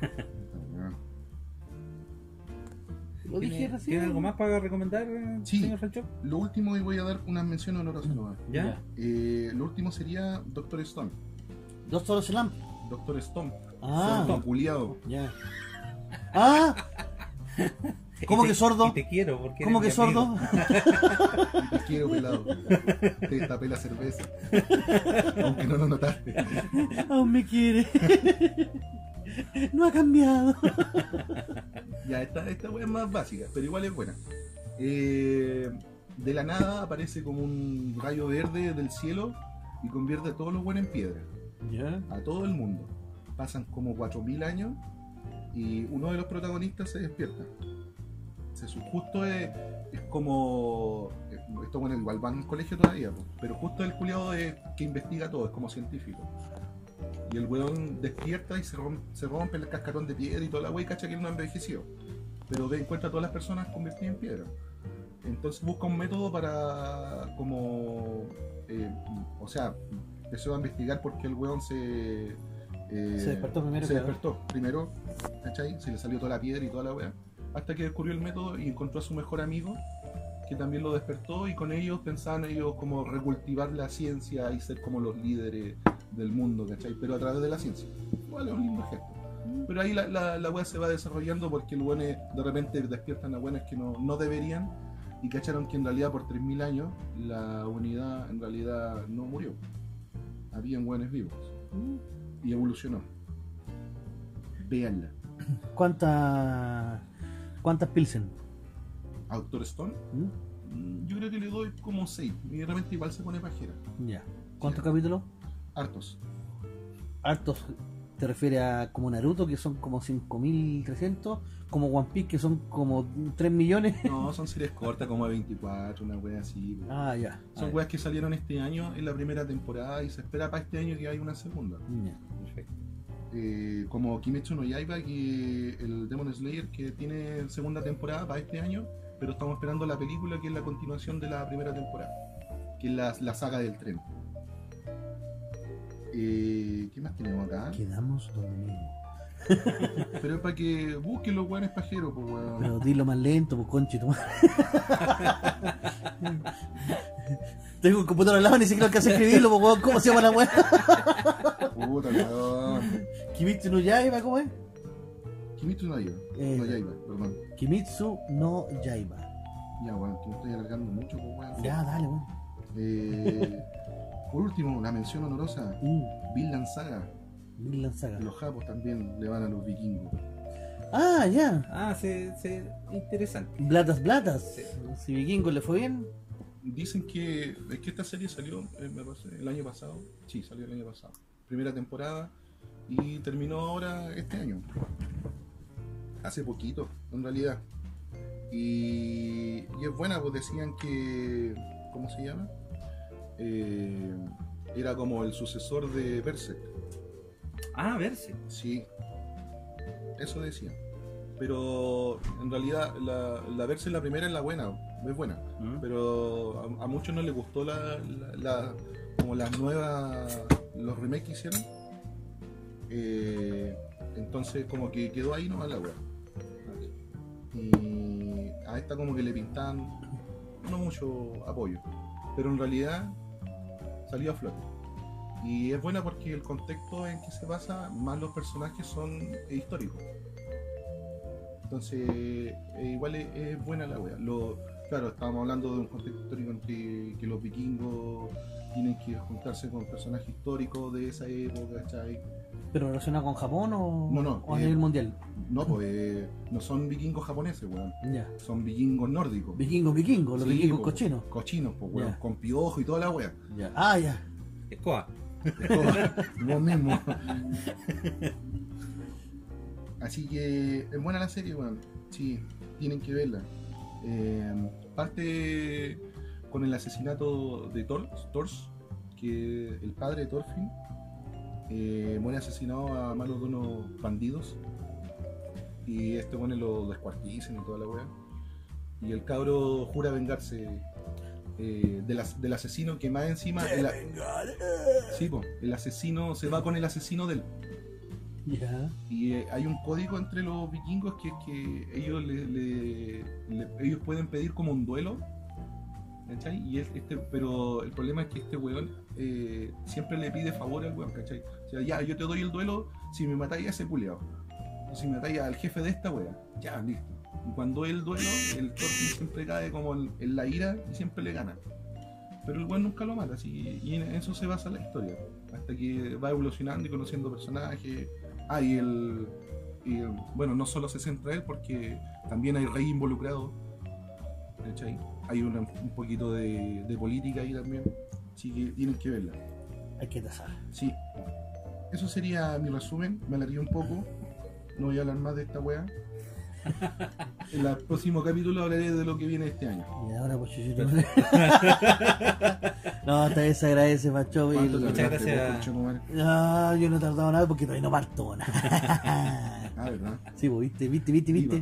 Lo dije ¿Tiene recién. algo más para recomendar, Sí. señor Falchop? Lo último, y voy a dar una mención honorosa nomás. ¿Ya? Lo último sería Doctor Stone. Doctor Slam. Doctor Stone. Ah, Sordo, culiado. ya. Ah, ¿cómo Y que sordo? Y te quiero, porque ¿Cómo que eres mi amigo. sordo? Y te quiero, pelado. Te tapé la cerveza. Aunque no lo notaste. Aún me quiere. No ha cambiado. Ya, esta wea es más básica, pero igual es buena. De la nada aparece como un rayo verde del cielo y convierte a todos los buenos en piedra. Ya. A todo el mundo. Pasan como 4000 años y uno de los protagonistas se despierta. Justo es como. Esto, bueno, igual van al colegio todavía, pues, pero justo el culiado que investiga todo, es como científico. Y el weón despierta y se rompe el cascarón de piedra y toda la wea y cacha que él no ha envejecido. Pero encuentra a todas las personas convertidas en piedra. Entonces busca un método para como. O sea, empezó a investigar por qué el weón se despertó primero. se despertó primero, ¿cachai? Se le salió toda la piedra y toda la wea. Hasta que descubrió el método y encontró a su mejor amigo, que también lo despertó, y con ellos pensaban ellos como recultivar la ciencia y ser como los líderes del mundo, ¿cachai? Pero a través de la ciencia. Igual es un lindo gesto. Pero ahí la wea se va desarrollando porque los buenos de repente despiertan a buenas que no deberían y cacharon que en realidad por 3000 años la humanidad en realidad no murió. Habían buenos vivos. Y evolucionó. Véanla. ¿Cuántas Pilsen? ¿A Doctor Stone? Yo creo que le doy como 6. Y de repente igual se pone pajera. Ya. ¿Cuántos Sí. capítulos? Hartos. Hartos. ¿Te refieres a como Naruto, que son como 5300? ¿Como One Piece, que son como 3 millones? No, son series cortas, como de 24, una wea así. Ah, ya. Son weas que salieron este año en la primera temporada y se espera para este año que haya una segunda. Ya. Perfecto. Como Kimetsu no Yaiba, que el Demon Slayer, que tiene segunda temporada para este año, pero estamos esperando la película que es la continuación de la primera temporada, que es la saga del tren. ¿Qué más tenemos acá? Quedamos donde mismo. Pero es para que busquen los weones pajeros, pues weón. Pero dilo más lento, pues conche tu madre. Tengo un computador al lado, ni siquiera alcancé a escribirlo, pues weón. ¿Cómo se llama la weá? Puta weón. Kimitsu no Yaiba, ¿cómo es? Kimetsu no Yaiba, perdón. Kimitsu no Yaiba. Ya weón, que me estoy alargando mucho, pues weón. Ya, dale, weón. Por último, una mención honorosa, Vinland Saga. Vinland Saga. Los japos también le van a los vikingos. Ah, ya. Ah, interesante. Blatas. Sí. Si Vikingos le fue bien. Dicen que es que esta serie salió el año pasado. Sí, salió el año pasado. Primera temporada y terminó ahora este año. Hace poquito, en realidad. Y es buena, pues decían que... ¿Cómo se llama? Era como el sucesor de Berserk. Ah, verse. Sí, eso decía. Pero en realidad la Berserk, la primera, es la buena, es buena. Pero a muchos no les gustó como las nuevas, los remakes que hicieron. Entonces como que quedó ahí nomás la wea. Y a esta como que le pintaban no mucho apoyo. Pero en realidad salió a flote. Y es buena porque el contexto en que se basa, más los personajes son históricos. Entonces, igual es buena la wea. Claro, estábamos hablando de un contexto histórico en que los vikingos tienen que juntarse con personajes históricos de esa época, ¿cachai? ¿Pero relacionado con Japón o, No, o a nivel mundial? No, pues no son vikingos japoneses, weón. Ya. Son vikingos nórdicos. Vikingos, los Sí, vikingos po, cochinos. Cochinos, pues, weón. Ya. Con piojo y toda la wea. Ya. Ah, ya. Escoba. Vos mismo. Así que es buena la serie, weón. Sí, tienen que verla. Parte con el asesinato de Thors, que el padre de Thorfinn muere asesinado a manos de unos bandidos. Y este pone lo descuartizan y toda la wea. Y el cabro jura vengarse del asesino, que más encima sí, po, el asesino se va con el asesino del. Ya. Y hay un código entre los vikingos que es que ellos ellos pueden pedir como un duelo, ¿cachai? Y pero el problema es que este weón siempre le pide favor al weón, ¿cachai? O sea, ya, yo te doy el duelo si me matáis a ese culiao, o si me matáis al jefe de esta wea, ya, listo. Y cuando es el duelo, el Thorfinn siempre cae como en la ira y siempre le gana. Pero el weón nunca lo mata, así, y en eso se basa la historia, hasta que va evolucionando y conociendo personajes. Bueno, no solo se centra él, porque también hay rey involucrado, ¿cachai? Hay un poquito de política ahí también, así que tienen que verla. Hay que tasar. Sí, eso sería mi resumen. Me alargué un poco, no voy a hablar más de esta wea. En el próximo capítulo hablaré de lo que viene este año. Y ahora pues chuchito. No, hasta vez se agradece, Macho. ¿Cuánto Muchas tardaste, gracias. vos, conchetumare? No, yo no he tardado nada porque todavía no parto nada. Ah, ¿verdad? Sí, pues, viste.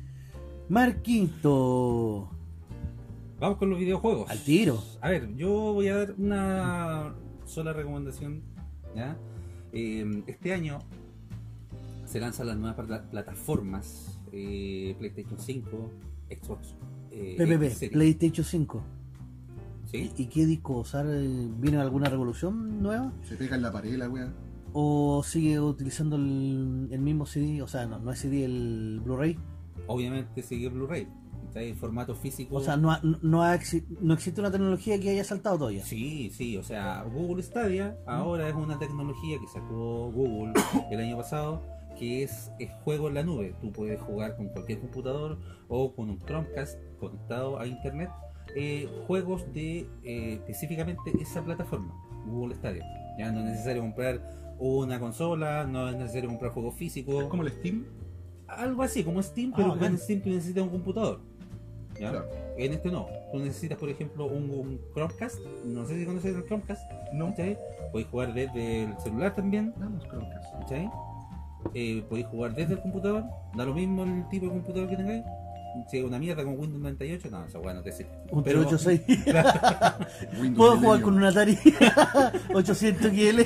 Marquito. Vamos con los videojuegos. Al tiro. A ver, yo voy a dar una sola recomendación, ¿ya? Este año se lanzan las nuevas plataformas, PlayStation 5, Xbox PPP, Series. PlayStation 5. ¿Sí? ¿Y qué disco usar? ¿Viene alguna revolución nueva? Se pega en la pared la wea. ¿O sigue utilizando el mismo CD? O sea, no es CD, el Blu-ray. Obviamente sigue Blu-ray, está en formato físico. O sea, no existe una tecnología que haya saltado todavía. Sí, o sea, Google Stadia ahora es una tecnología que sacó Google el año pasado, que es juego en la nube. Tú puedes jugar con cualquier computador o con un Chromecast conectado a internet, juegos de específicamente esa plataforma, Google Stadia. Ya no es necesario comprar una consola, no es necesario comprar juegos físicos. ¿Es como el Steam? Algo así, como Steam, pero ok. en Steam tú necesitas un computador. ¿Ya? Claro. En este no. Tú necesitas, por ejemplo, un Chromecast. No sé si conoces el Chromecast. No. ¿Cachai? Podéis jugar desde el celular también. Vamos, Chromecast. ¿Cachai? Podéis jugar desde el computador. Da lo mismo el tipo de computador que tengáis. Si es una mierda con Windows 98, no, esa weá no te sirve. Un Pero- 386. Windows Puedo jugar Millennium. con un Atari 800 XL.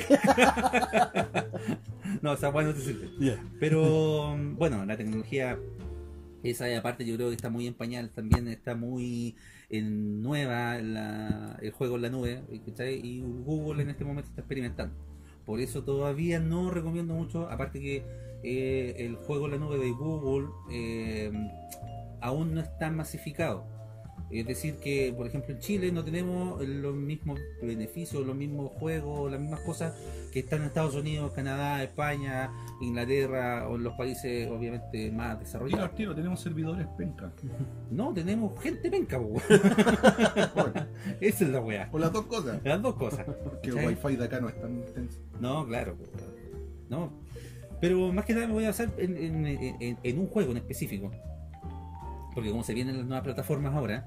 No, esa weá no te sirve. Pero bueno, la tecnología esa aparte yo creo que está muy en pañal, también está muy nueva el juego en la nube, ¿cachai? Y Google en este momento está experimentando. Por eso todavía no recomiendo mucho, aparte que el juego en la nube de Google aún no está masificado. Es decir que, por ejemplo, en Chile no tenemos los mismos beneficios, los mismos juegos, las mismas cosas que están en Estados Unidos, Canadá, España, Inglaterra o en los países obviamente más desarrollados. Tiro, tenemos servidores penca. No, tenemos gente penca, po. Bueno, Esa es la weá. por las dos cosas. Las dos cosas. Porque el ¿Cachai? wifi de acá no es tan intenso. No, claro. Po. No. Pero más que nada me voy a basar en un juego en específico. Porque como se vienen las nuevas plataformas ahora,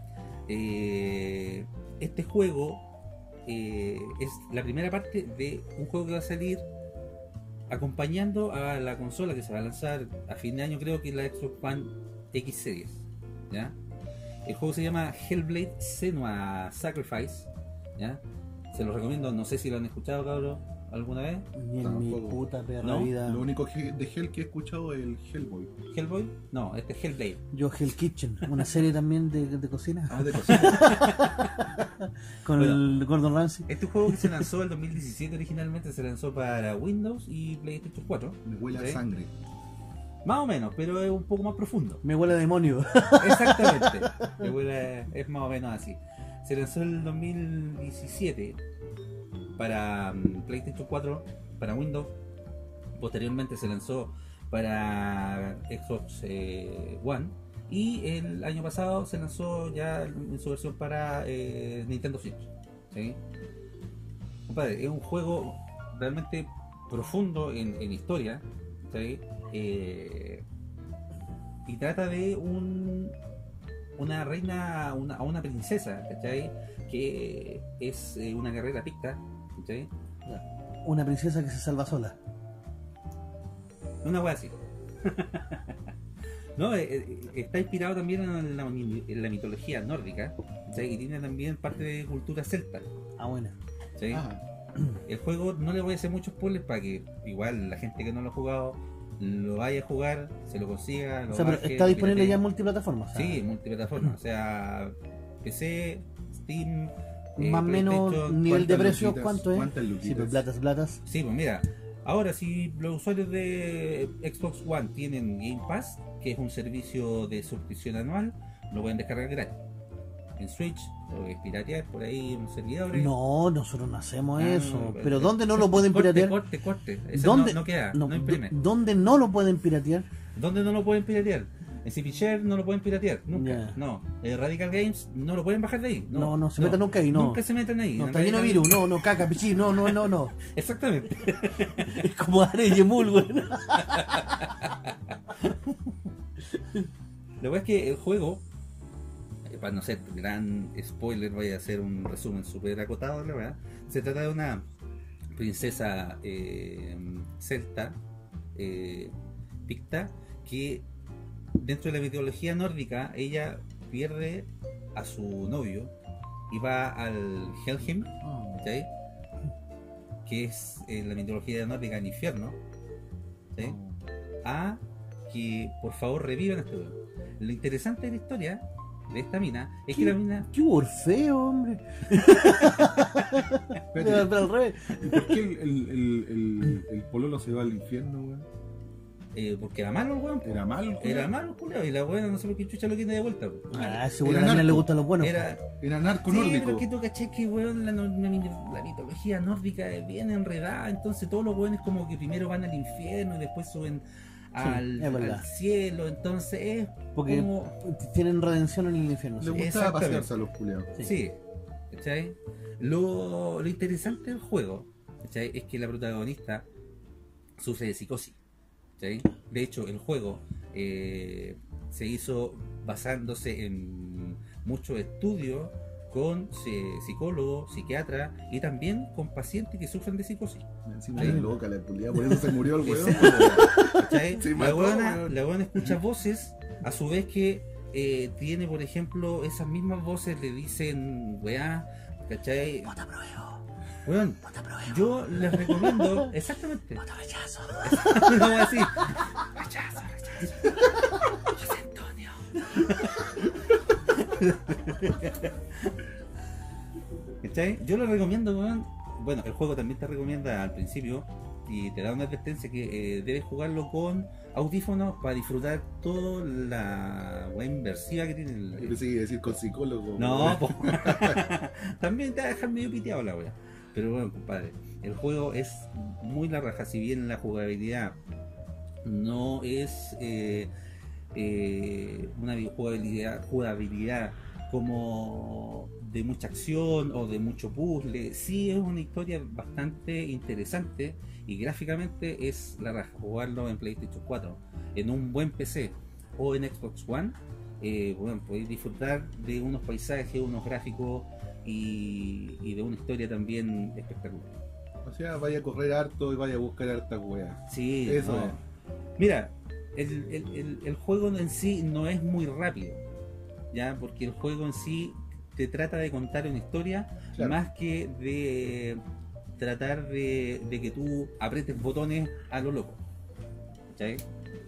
este juego es la primera parte de un juego que va a salir acompañando a la consola que se va a lanzar a fin de año, creo que es la Xbox One X Series, ¿ya? El juego se llama Hellblade: Senua Sacrifice, ¿ya? Se lo recomiendo, no sé si lo han escuchado, cabrón, alguna vez. Ni en mi Tampoco. puta perra ¿No? vida. Lo único de Hell que he escuchado es el Hellboy. ¿Hellboy? No, este es Hellblade. Yo Hell Kitchen, una serie también de cocina Ah, de cocina. con Bueno. el Gordon Ramsay. Este juego que se lanzó en 2017 originalmente se lanzó para Windows y PlayStation 4. Me huele a ¿Sí? sangre. Más o menos, pero es un poco más profundo. Me huele a demonio. Exactamente. Es más o menos así. Se lanzó en el 2017 para PlayStation 4, para Windows. Posteriormente se lanzó para Xbox One. Y el año pasado se lanzó ya en su versión para Nintendo Switch. ¿Sí? Compadre, es un juego realmente profundo en historia. ¿Sí? Y trata de una reina, una princesa, ¿cachai? Que es una guerrera picta, ¿cachai? Una princesa que se salva sola. Una wea así. No, está inspirado también en la mitología nórdica, ¿cachai? Y tiene también parte de cultura celta. Ah, bueno. ¿Sí? El juego no le voy a hacer muchos spoilers para que igual la gente que no lo ha jugado lo vaya a jugar, se lo consiga, lo O sea, pero baje, está disponible piratee. ya en multiplataformas. Sí, multiplataforma, o sea, PC, Steam, Más o menos PlayStation. nivel de ¿cuántas precios, luquitas? ¿cuánto es? ¿Cuántas luquitas? Sí, pues platas. Sí, pues mira, ahora si los usuarios de Xbox One tienen Game Pass, que es un servicio de suscripción anual, lo pueden descargar gratis. En Switch, o piratear por ahí en servidores. No, nosotros no hacemos Ah, eso. no, Pero ¿dónde no lo pueden piratear? Corte. Eso ¿Dónde? no queda, no imprime. ¿Dónde no lo pueden piratear? ¿Dónde no lo pueden piratear? En CP Share no lo pueden piratear, nunca. Ya. No. Radical Games no lo pueden bajar de ahí. No se metan nunca ahí, no. Nunca se metan ahí. No, En está lleno de Radical virus. No, caca, pichí. No. Exactamente. Es como Areyemul, güey. Lo que es que el juego, para no ser gran spoiler, voy a hacer un resumen súper acotado, la verdad. Se trata de una princesa celta, picta, que dentro de la mitología nórdica ella pierde a su novio y va al Helheim, ¿sí? Que es en la mitología nórdica el infierno, ¿sí? A que por favor revivan a este weón. Lo interesante de la historia de esta mina es que la mina, Qué Orfeo, hombre. Espérate, Pero al revés. ¿y por qué el pololo se va al infierno, weón? porque era malo el weón, po. ¿Era malo? Era malo el culiao, y la buena no sé por qué chucha lo tiene de vuelta, po. Ah, seguro a Era la mina le narco. gustan los buenos. Era narco Sí, nórdico. pero que tú caché que weón, la mitología nórdica es bien enredada, entonces todos los weones como que primero van al infierno y después suben al, es verdad. al cielo, entonces es Porque como... tienen redención en el infierno. Le Sí. gustaba Exactamente. pasearse a los culeados. Sí, ¿cachai? Lo interesante del juego, ¿cachai? Es que la protagonista sufre de psicosis, ¿cachai? De hecho, el juego se hizo basándose en muchos estudios con psicólogos, psiquiatras y también con pacientes que sufren de psicosis. Encima Sí. era loca la culiada, por eso se murió el weón. ¿Cachai? Se La mató, buena weón. escucha voces, a su vez que tiene, por ejemplo, esas mismas voces le dicen, weá, ¿cachai? No te apruebo. Weón, No te apruebo. yo les recomiendo, exactamente, No te rechazo. no voy así, Rechazo. José Antonio. ¿Cachai? Yo les recomiendo, weón. Bueno, el juego también te recomienda al principio y te da una advertencia que debes jugarlo con audífonos para disfrutar toda la weá inversiva que tiene Yo pensé que iba a decir con psicólogo. No, weón. po. También te va a dejar medio piteado la wea. Pero bueno, compadre, el juego es muy la raja, si bien la jugabilidad no es una jugabilidad como de mucha acción o de mucho puzzle, sí es una historia bastante interesante y gráficamente es la raja. Jugarlo en PlayStation 4, en un buen PC o en Xbox One, bueno, podéis disfrutar de unos paisajes, unos gráficos y de una historia también espectacular. O sea, vaya a correr harto y vaya a buscar harta weá. Sí, Eso no. es. Mira, el juego en sí no es muy rápido, ya, porque el juego en sí te trata de contar una historia, Claro. más que de tratar de que tú apretes botones a lo loco, ¿cachai?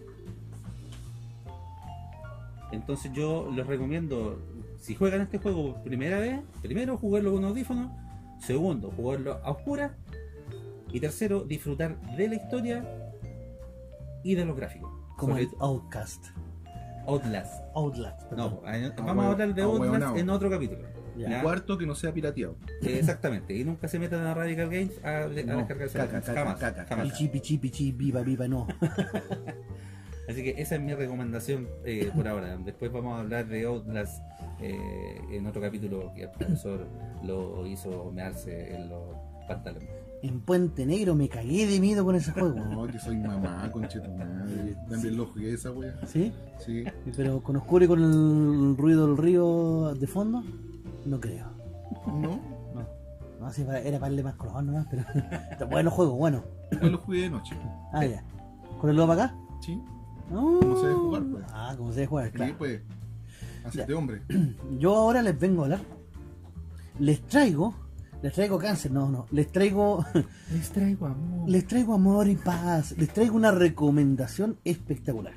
Entonces yo les recomiendo, si juegan este juego por primera vez, primero jugarlo con audífonos, segundo jugarlo a oscuras y tercero disfrutar de la historia y de los gráficos. Como el Solid- Outcast. Outlast. Outlast, No, perdón. vamos a hablar de Outlast huevonao. en otro capítulo. Ya. ¿ya? Cuarto, que no sea pirateado. Exactamente. Y nunca se metan a Radical Games a No, descargarse. caca, caca, Jamás. caca, Jamás. Pichi, pichi, pichi, viva, viva, no. Así que esa es mi recomendación por ahora. Después vamos a hablar de Outlast en otro capítulo que el profesor lo hizo mearse en los pantalones. En Puente Negro me cagué de miedo con ese juego. No, que soy mamá, conche tu madre. También lo jugué esa wea. ¿Sí? Sí. Pero con oscuro y con el ruido del río de fondo, no creo. No, No, sí, era para darle más color nomás, pero. Bueno, juego, bueno. yo lo jugué de noche. Ah, ya. ¿Con el lobo para acá? Sí. No. ¿Cómo se debe jugar, pues? Ah, como se debe jugar, Sí, claro. pues. Hacete hombre. Yo ahora les vengo a hablar. Les traigo cáncer, no. Les traigo Les traigo amor. amor y paz. Les traigo una recomendación espectacular.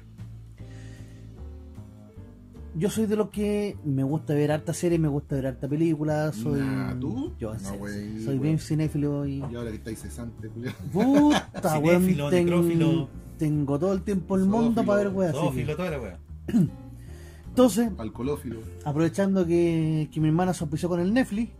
Yo soy de los que me gusta ver harta serie, me gusta ver harta película, soy... Nah, ¿tú? Yo, en No, serio, güey, soy güey. bien cinéfilo y... Y ahora que estáis cesante, Julián. Puta, weón, Cinéfilo, necrófilo. tengo todo el tiempo el mundo Zoófilo, para ver weas. así que- Zoófilo, toda la wea. Entonces, Alcoholófilo. aprovechando que mi hermana se auspició con el Netflix,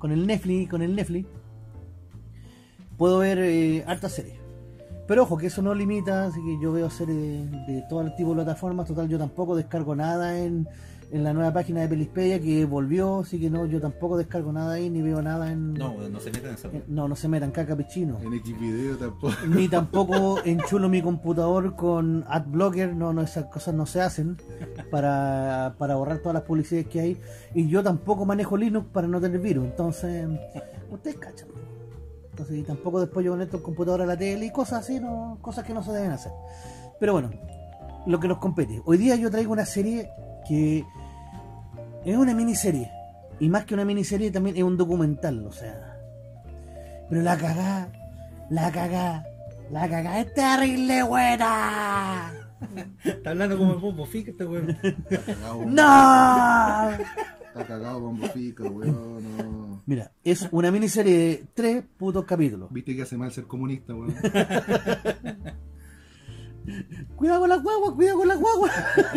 puedo ver harta series. Pero ojo, que eso no limita, así que yo veo series de todo el tipo de plataformas. Total, yo tampoco descargo nada en la nueva página de Pelispedia que volvió, así que no, yo tampoco descargo nada ahí, ni veo nada en... No, no se metan en esa wea. No se metan caca pichino. En Xvideo tampoco. Ni tampoco enchulo mi computador con AdBlocker, no, esas cosas no se hacen para borrar todas las publicidades que hay. Y yo tampoco manejo Linux para no tener virus, entonces, ustedes cachan. Entonces, y tampoco después yo conecto el computador a la tele y cosas así, no, cosas que no se deben hacer. Pero bueno, lo que nos compete. Hoy día yo traigo una serie que es una miniserie. Y más que una miniserie también es un documental, o sea. Pero la cagá es terrible buena. Está hablando como el Bobo, fíjate, weón. Está cagado. ¡No! Está cagado, bombo fica, weón. No. Mira, es una miniserie de 3 putos capítulos. Viste que hace mal ser comunista, weón. Cuidado con las guaguas, cuidado con las guaguas.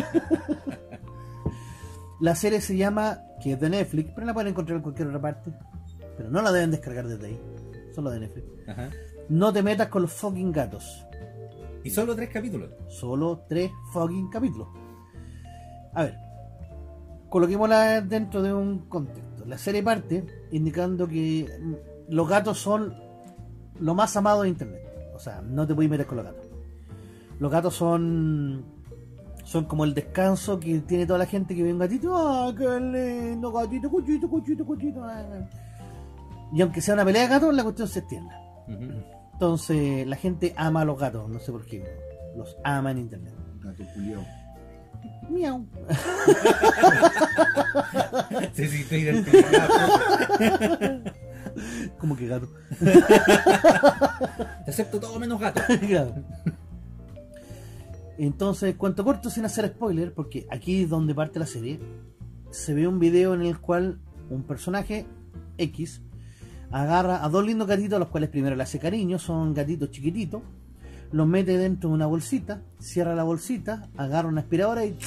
La serie se llama, que es de Netflix, pero la pueden encontrar en cualquier otra parte. Pero no la deben descargar desde ahí. Solo de Netflix. Ajá. No te metas con los fucking gatos. Y solo 3 capítulos. Solo 3 fucking capítulos. A ver, coloquémosla dentro de un contexto. La serie parte indicando que los gatos son lo más amado de internet. O sea, no te puedes meter con los gatos. Los gatos son como el descanso que tiene toda la gente que ve un gatito. ¡Ah, qué lindo! Gatito, cuchito, cuchito, cuchito. Y aunque sea una pelea de gatos, la cuestión se extiende. Ujú. Entonces, la gente ama a los gatos, no sé por qué. Los ama en internet. Gato culiao. Miau. Sí, sí, estoy identificado. Como que gato. Te acepto todo menos gato. Claro. Entonces, cuento corto sin hacer spoiler, porque aquí es donde parte la serie. Se ve un video en el cual un personaje X agarra a 2 lindos gatitos, a los cuales primero le hace cariño, son gatitos chiquititos, los mete dentro de una bolsita, cierra la bolsita, agarra una aspiradora y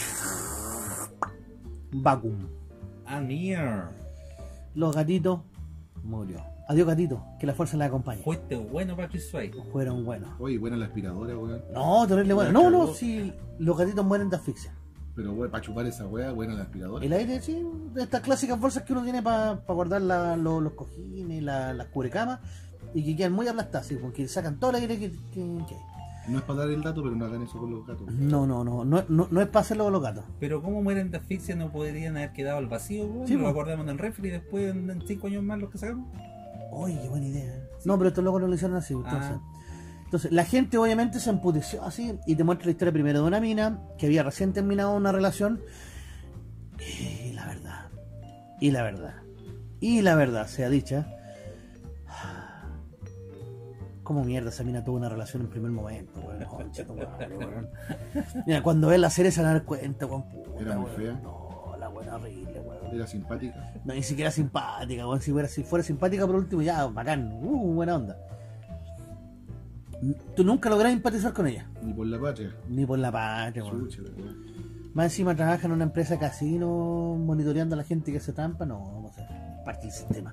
vacuum. Ah, mierda. Los gatitos murió. Adiós gatito, que la fuerza les acompañe. Fuiste bueno para Chris Sway. Fueron buenos. Oye, buena la aspiradora, weón. No, terrible bueno. No, si los gatitos mueren de asfixia. Pero, weón, para chupar esa weá, buena la aspiradora. El aire, sí, de estas clásicas bolsas que uno tiene para guardar los cojines, las cubrecamas, y que quedan muy aplastadas, ¿sí? Porque sacan todo el aire que hay. No es para dar el dato, pero no hagan eso con los gatos. No es para hacerlo con los gatos. Pero ¿cómo mueren de asfixia? ¿No podrían haber quedado al vacío, weón? Sí, Lo po. guardamos en el refri y después en 5 años más los que sacamos. Oye, qué buena idea. No, pero estos locos no lo hicieron así. Entonces, la gente obviamente se emputeció así y te muestra la historia primero de una mina que había recién terminado una relación. Y la verdad, sea dicha, ¿cómo mierda esa mina tuvo una relación en primer momento, weón? Concha tu madre, weón. Mira, cuando ves la serie se van a dar cuenta, weón. Puta, Era muy weón. fea. No, la buena horrible, weón. Era simpática. No, ni siquiera simpática, weón. Si fuera simpática por último, ya, bacán. Buena onda. Tú nunca lográs empatizar con ella. Ni por la patria. Ni por la patria, weón. Chucha, la weá. Más encima trabaja en una empresa casino monitoreando a la gente que se trampa. No sé, parte del sistema.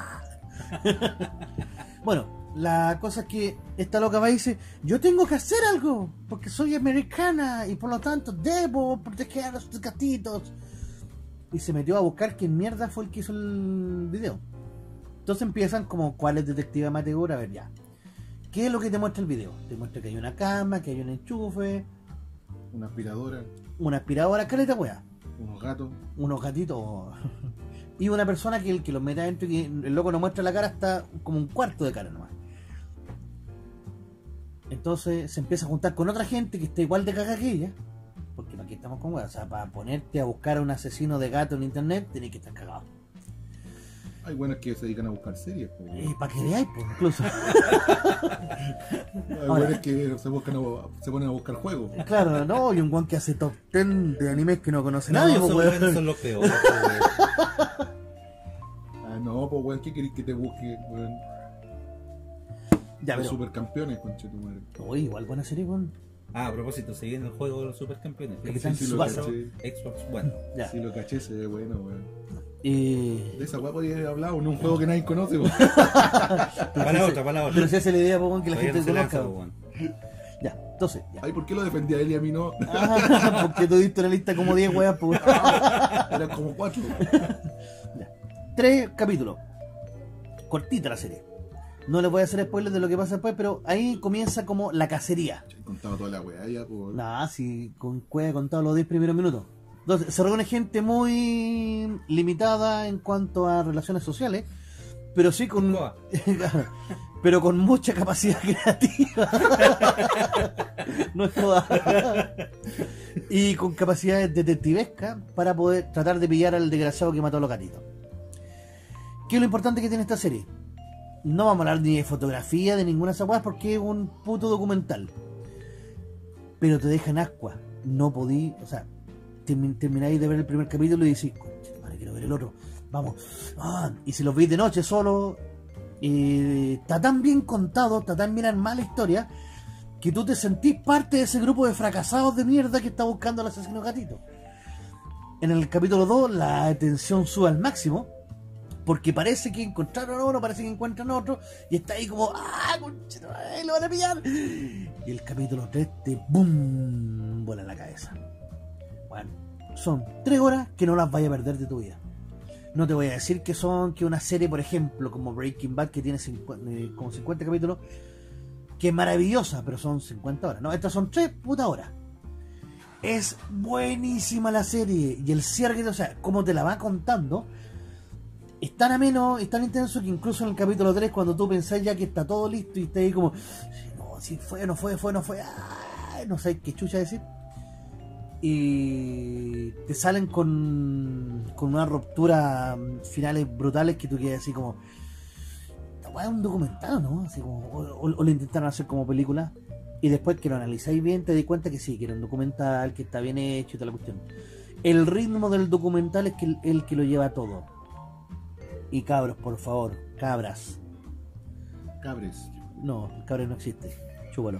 Bueno, la cosa es que esta loca va y dice: yo tengo que hacer algo porque soy americana y por lo tanto debo proteger a los gatitos. Y se metió a buscar quién mierda fue el que hizo el video. Entonces empiezan como: ¿cuál es detective amateur? A ver, ya, ¿qué es lo que te muestra el video? Te muestra que hay una cama, que hay un enchufe, Una aspiradora, caleta wea, unos gatos. unos gatitos y una persona que el que los mete adentro, y que el loco no muestra la cara hasta como un cuarto de cara nomás. Entonces se empieza a juntar con otra gente que está igual de caga que ella, porque aquí estamos con weas. O sea, para ponerte a buscar a un asesino de gato en internet tenés que estar cagado. Hay buenos que se dedican a buscar series. Pues, weón. Para que veáis, pues, incluso. Hay buenos que se ponen a buscar juegos. Claro, no, y un guan que hace top 10 de animes que no conoce No, nadie, esos pues, weones weón. son los peores, weón. Ah, no, pues weón, ¿qué querés que te busque, weón? Ya, Los pero. supercampeones, conche tu madre. Uy, igual buena serie, weón. Ah, a propósito, se viene el juego de los supercampeones. Capitán Sí, lo Tsubasa. caché. Xbox One. Ya. Si lo caché, se ve bueno, weón. Eh, De esa weá podía haber hablado, no un juego que nadie conoce, weón. Para la otra, para la Pero otra. si hace la idea, pues, weón, que la Todavía gente no se conozca. lanza, weón. weón. Ya, entonces, ya. Ay, ¿por qué lo defendía él y a mí no? Ah, porque tú diste una lista como 10 weas, pues. Eran como 4. 3 capítulos. Cortita la serie. No les voy a hacer spoilers de lo que pasa después, pero ahí comienza como la cacería. He contado toda la weá ya, pues. Nah, si con Cueva he contado los 10 primeros minutos. Entonces, se reúne gente muy limitada en cuanto a relaciones sociales, pero sí con. Coa. Claro, pero con mucha capacidad creativa. No es toda. Y con capacidades detectivescas para poder tratar de pillar al desgraciado que mató a los gatitos. ¿Qué es lo importante que tiene esta serie? No vamos a hablar ni de fotografía, de ninguna de esas cosas, porque es un puto documental. Pero te dejan ascua. No podí, o sea, termináis de ver el primer capítulo y decís: concha, madre, quiero ver el otro. Vamos. Y si los veis de noche solo, está tan bien contado, está tan bien armada la historia, que tú te sentís parte de ese grupo de fracasados de mierda que está buscando al asesino gatito. En el capítulo 2 la tensión sube al máximo, porque parece que encontraron a uno, parece que encuentran a otro, y está ahí como: conchito, lo van a pillar. Y el capítulo 3 te boom, vuela la cabeza. Bueno, son 3 horas que no las vayas a perder de tu vida. No te voy a decir que una serie, por ejemplo, como Breaking Bad, que tiene como 50 capítulos, que es maravillosa, pero son 50 horas. No, estas son 3 putas horas. Es buenísima la serie, y el cierre, o sea, como te la va contando, es tan ameno, es tan intenso, que incluso en el capítulo 3, cuando tú pensás ya que está todo listo y está ahí como: no, si fue, no fue, no sé qué chucha decir. Y te salen con una ruptura finales brutales que tú quedas así como: esta weá es un documental, ¿no? Así como, o lo intentaron hacer como película, y después que lo analizáis bien te das cuenta que sí, que era un documental, que está bien hecho y toda la cuestión. El ritmo del documental es el que lo lleva todo. Y cabros, por favor, cabras. Cabres. No, cabres no existe. Chúpalo.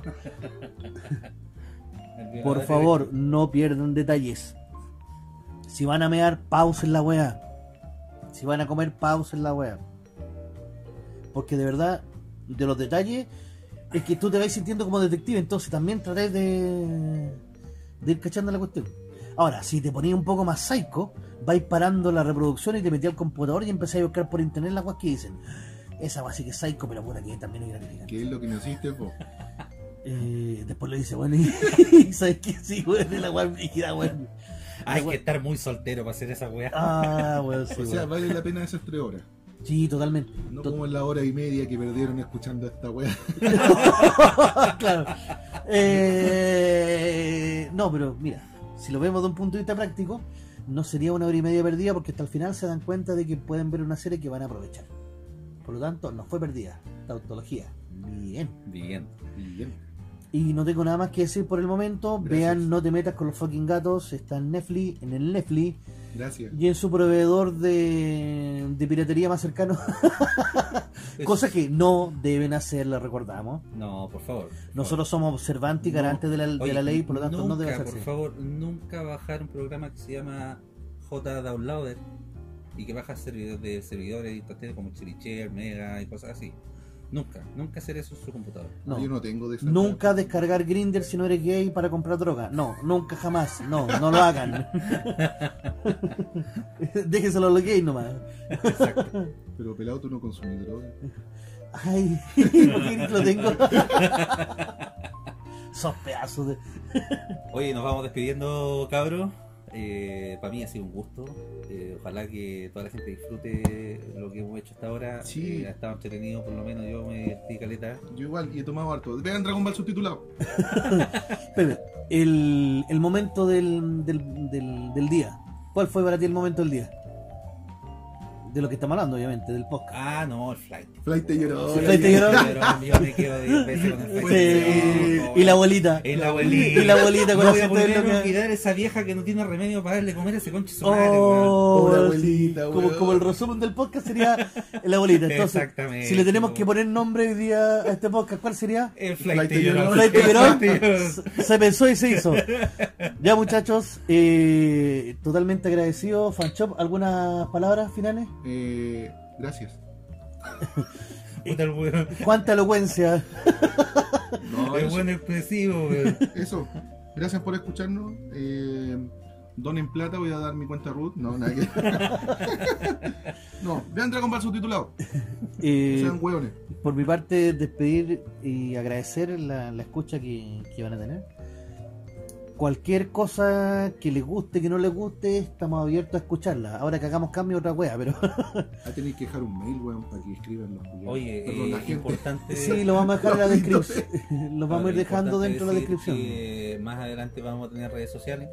Por favor, no pierdan detalles. Si van a mear, pausen la weá. Si van a comer, pausen la weá. Porque de verdad, de los detalles, es que tú te vas sintiendo como detective. Entonces también traté de ir cachando la cuestión. Ahora, si te ponías un poco más psycho, vais parando la reproducción y te metías al computador y empezáis a buscar por internet las weas que dicen: esa wea sí que es psycho, pero puta que también es gratificante. ¿Qué es lo que no hiciste, po? Después le dice: bueno, y sabes que sí, weón, es la wea brígida, weón. Hay que estar muy soltero para hacer esa weá. Weón, sí, O sea, weón. vale la pena esas 3 horas. Sí, totalmente. No como en la hora y media que perdieron escuchando esta weá. Claro. No, pero mira, si lo vemos de un punto de vista práctico, no sería 1 hora y media perdida, porque hasta el final se dan cuenta de que pueden ver una serie que van a aprovechar. Por lo tanto, no fue perdida. Tautología. Bien. Bien. Bien. Y no tengo nada más que decir por el momento. Gracias. Vean No te metas con los fucking gatos. Está en Netflix, en el Netflix Gracias. y en su proveedor de piratería más cercano. Cosa que no deben hacer, les recordamos. No, por favor. Nosotros somos observantes y garantes de la Oye, ley, por lo tanto no nunca, debe hacerse. por favor, nunca bajar un programa que se llama J Downloader y que baja servidores de internet como Chiricher, Mega y cosas así. Nunca hacer eso en su computador. No. Yo no tengo de esa. Nunca descargar Grindr si no eres gay para comprar droga. No, nunca jamás. No lo hagan. Déjeselo a los gays nomás. Exacto. Pero pelado, tú no consumís droga. Ay, ¿por qué lo tengo? Sos pedazos de... Oye, nos vamos despidiendo, cabros. Para mí ha sido un gusto. Ojalá que toda la gente disfrute lo que hemos hecho hasta ahora. Sí. Ha estado entretenido, por lo menos yo me divertí caleta. Yo igual, y he tomado harto. Vean Dragon Ball subtitulado. Espera, el momento del día. ¿Cuál fue para ti el momento del día? De lo que estamos hablando, obviamente, del podcast. Ah, no, el flight. Flight te lloró. Sí, Flight te lloró. Yo me quedo 10 veces con el flight. Sí, No, y la abuelita. y la abuelita. Y la abuelita con no la voy a cinta de poder loca. olvidar esa vieja que no tiene remedio para darle comer a ese conche su madre, weón. Oh, Pobre sí. abuelita, weón. Como el resumen del podcast sería la abuelita. Entonces, Exactamente. si le tenemos que poner nombre hoy día a este podcast, ¿cuál sería? El Flight flight te te lloró. lloró. Flight te lloró. El flight te lloró. Se pensó y se hizo. Ya, muchachos, totalmente agradecido. Fanchop, ¿algunas palabras finales? Gracias. Puta el weón. ¿Cuánta elocuencia? No, El eso, buen expresivo, weón. eso. Gracias por escucharnos. Donen plata, voy a dar mi cuenta root. No, nada que. No, vean Dragon Ball subtitulado. Sean hueones. Por mi parte, despedir y agradecer la escucha que van a tener. Cualquier cosa que les guste, que no les guste, estamos abiertos a escucharla. Ahora que hagamos cambio, otra wea, pero Ahí tenéis que dejar un mail, weón, para que escriban los culiados. Oye, Perdón, la gente. importante. sí, lo vamos a dejar en la Los descripción. Lo vamos a ir dejando importante dentro de la decir descripción. que más adelante vamos a tener redes sociales.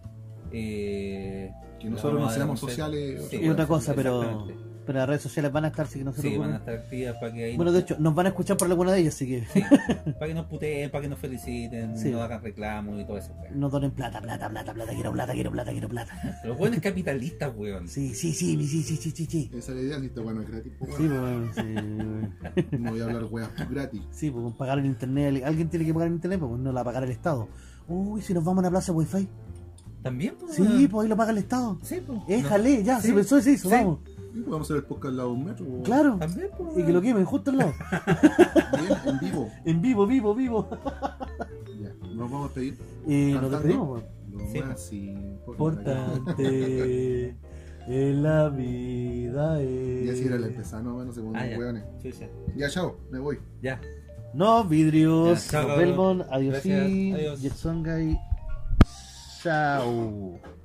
Que nosotros no seamos sociales. Sí, Y otra cosa, exactamente. pero las redes sociales van a estar, así que no se Sí, van preocupen. a estar activas para que ahí Bueno, de hecho, nos van a escuchar por alguna de ellas, así que sí, para que nos puteen, para que nos feliciten, Sí. nos hagan reclamos y todo eso. weón. no donen plata, quiero plata. Los buenos capitalistas, weón. Sí. Esa es la idea, si está bueno, es gratis. Pues, Sí, bueno, sí, no voy a hablar weas gratis. sí, pues pagar el internet, alguien tiene que pagar el internet, pues no la va a pagar el Estado. Uy, si nos vamos a una plaza Wi-Fi. También, pues. Sí, weón. pues ahí lo paga el Estado. Sí, pues. Éjale, ya, Sí. se pensó y se hizo, Sí. vamos. Y podemos hacer el podcast al lado de un metro. o- Claro. También, pues. Y que lo quemen justo al lado. Bien, en vivo. En vivo. Ya, nos vamos a pedir. Y nos Cantando. despedimos, pues. Lo Sí. más Importante en la vida es... Y así era la empezada, no, bueno, se ponen Ah, ya. hueones. Chucha. Ya, chao, me voy. Ya. No vidrios. Ya, chao, Belmont, adiós, Gracias, adiós. Jetsongay. Chao.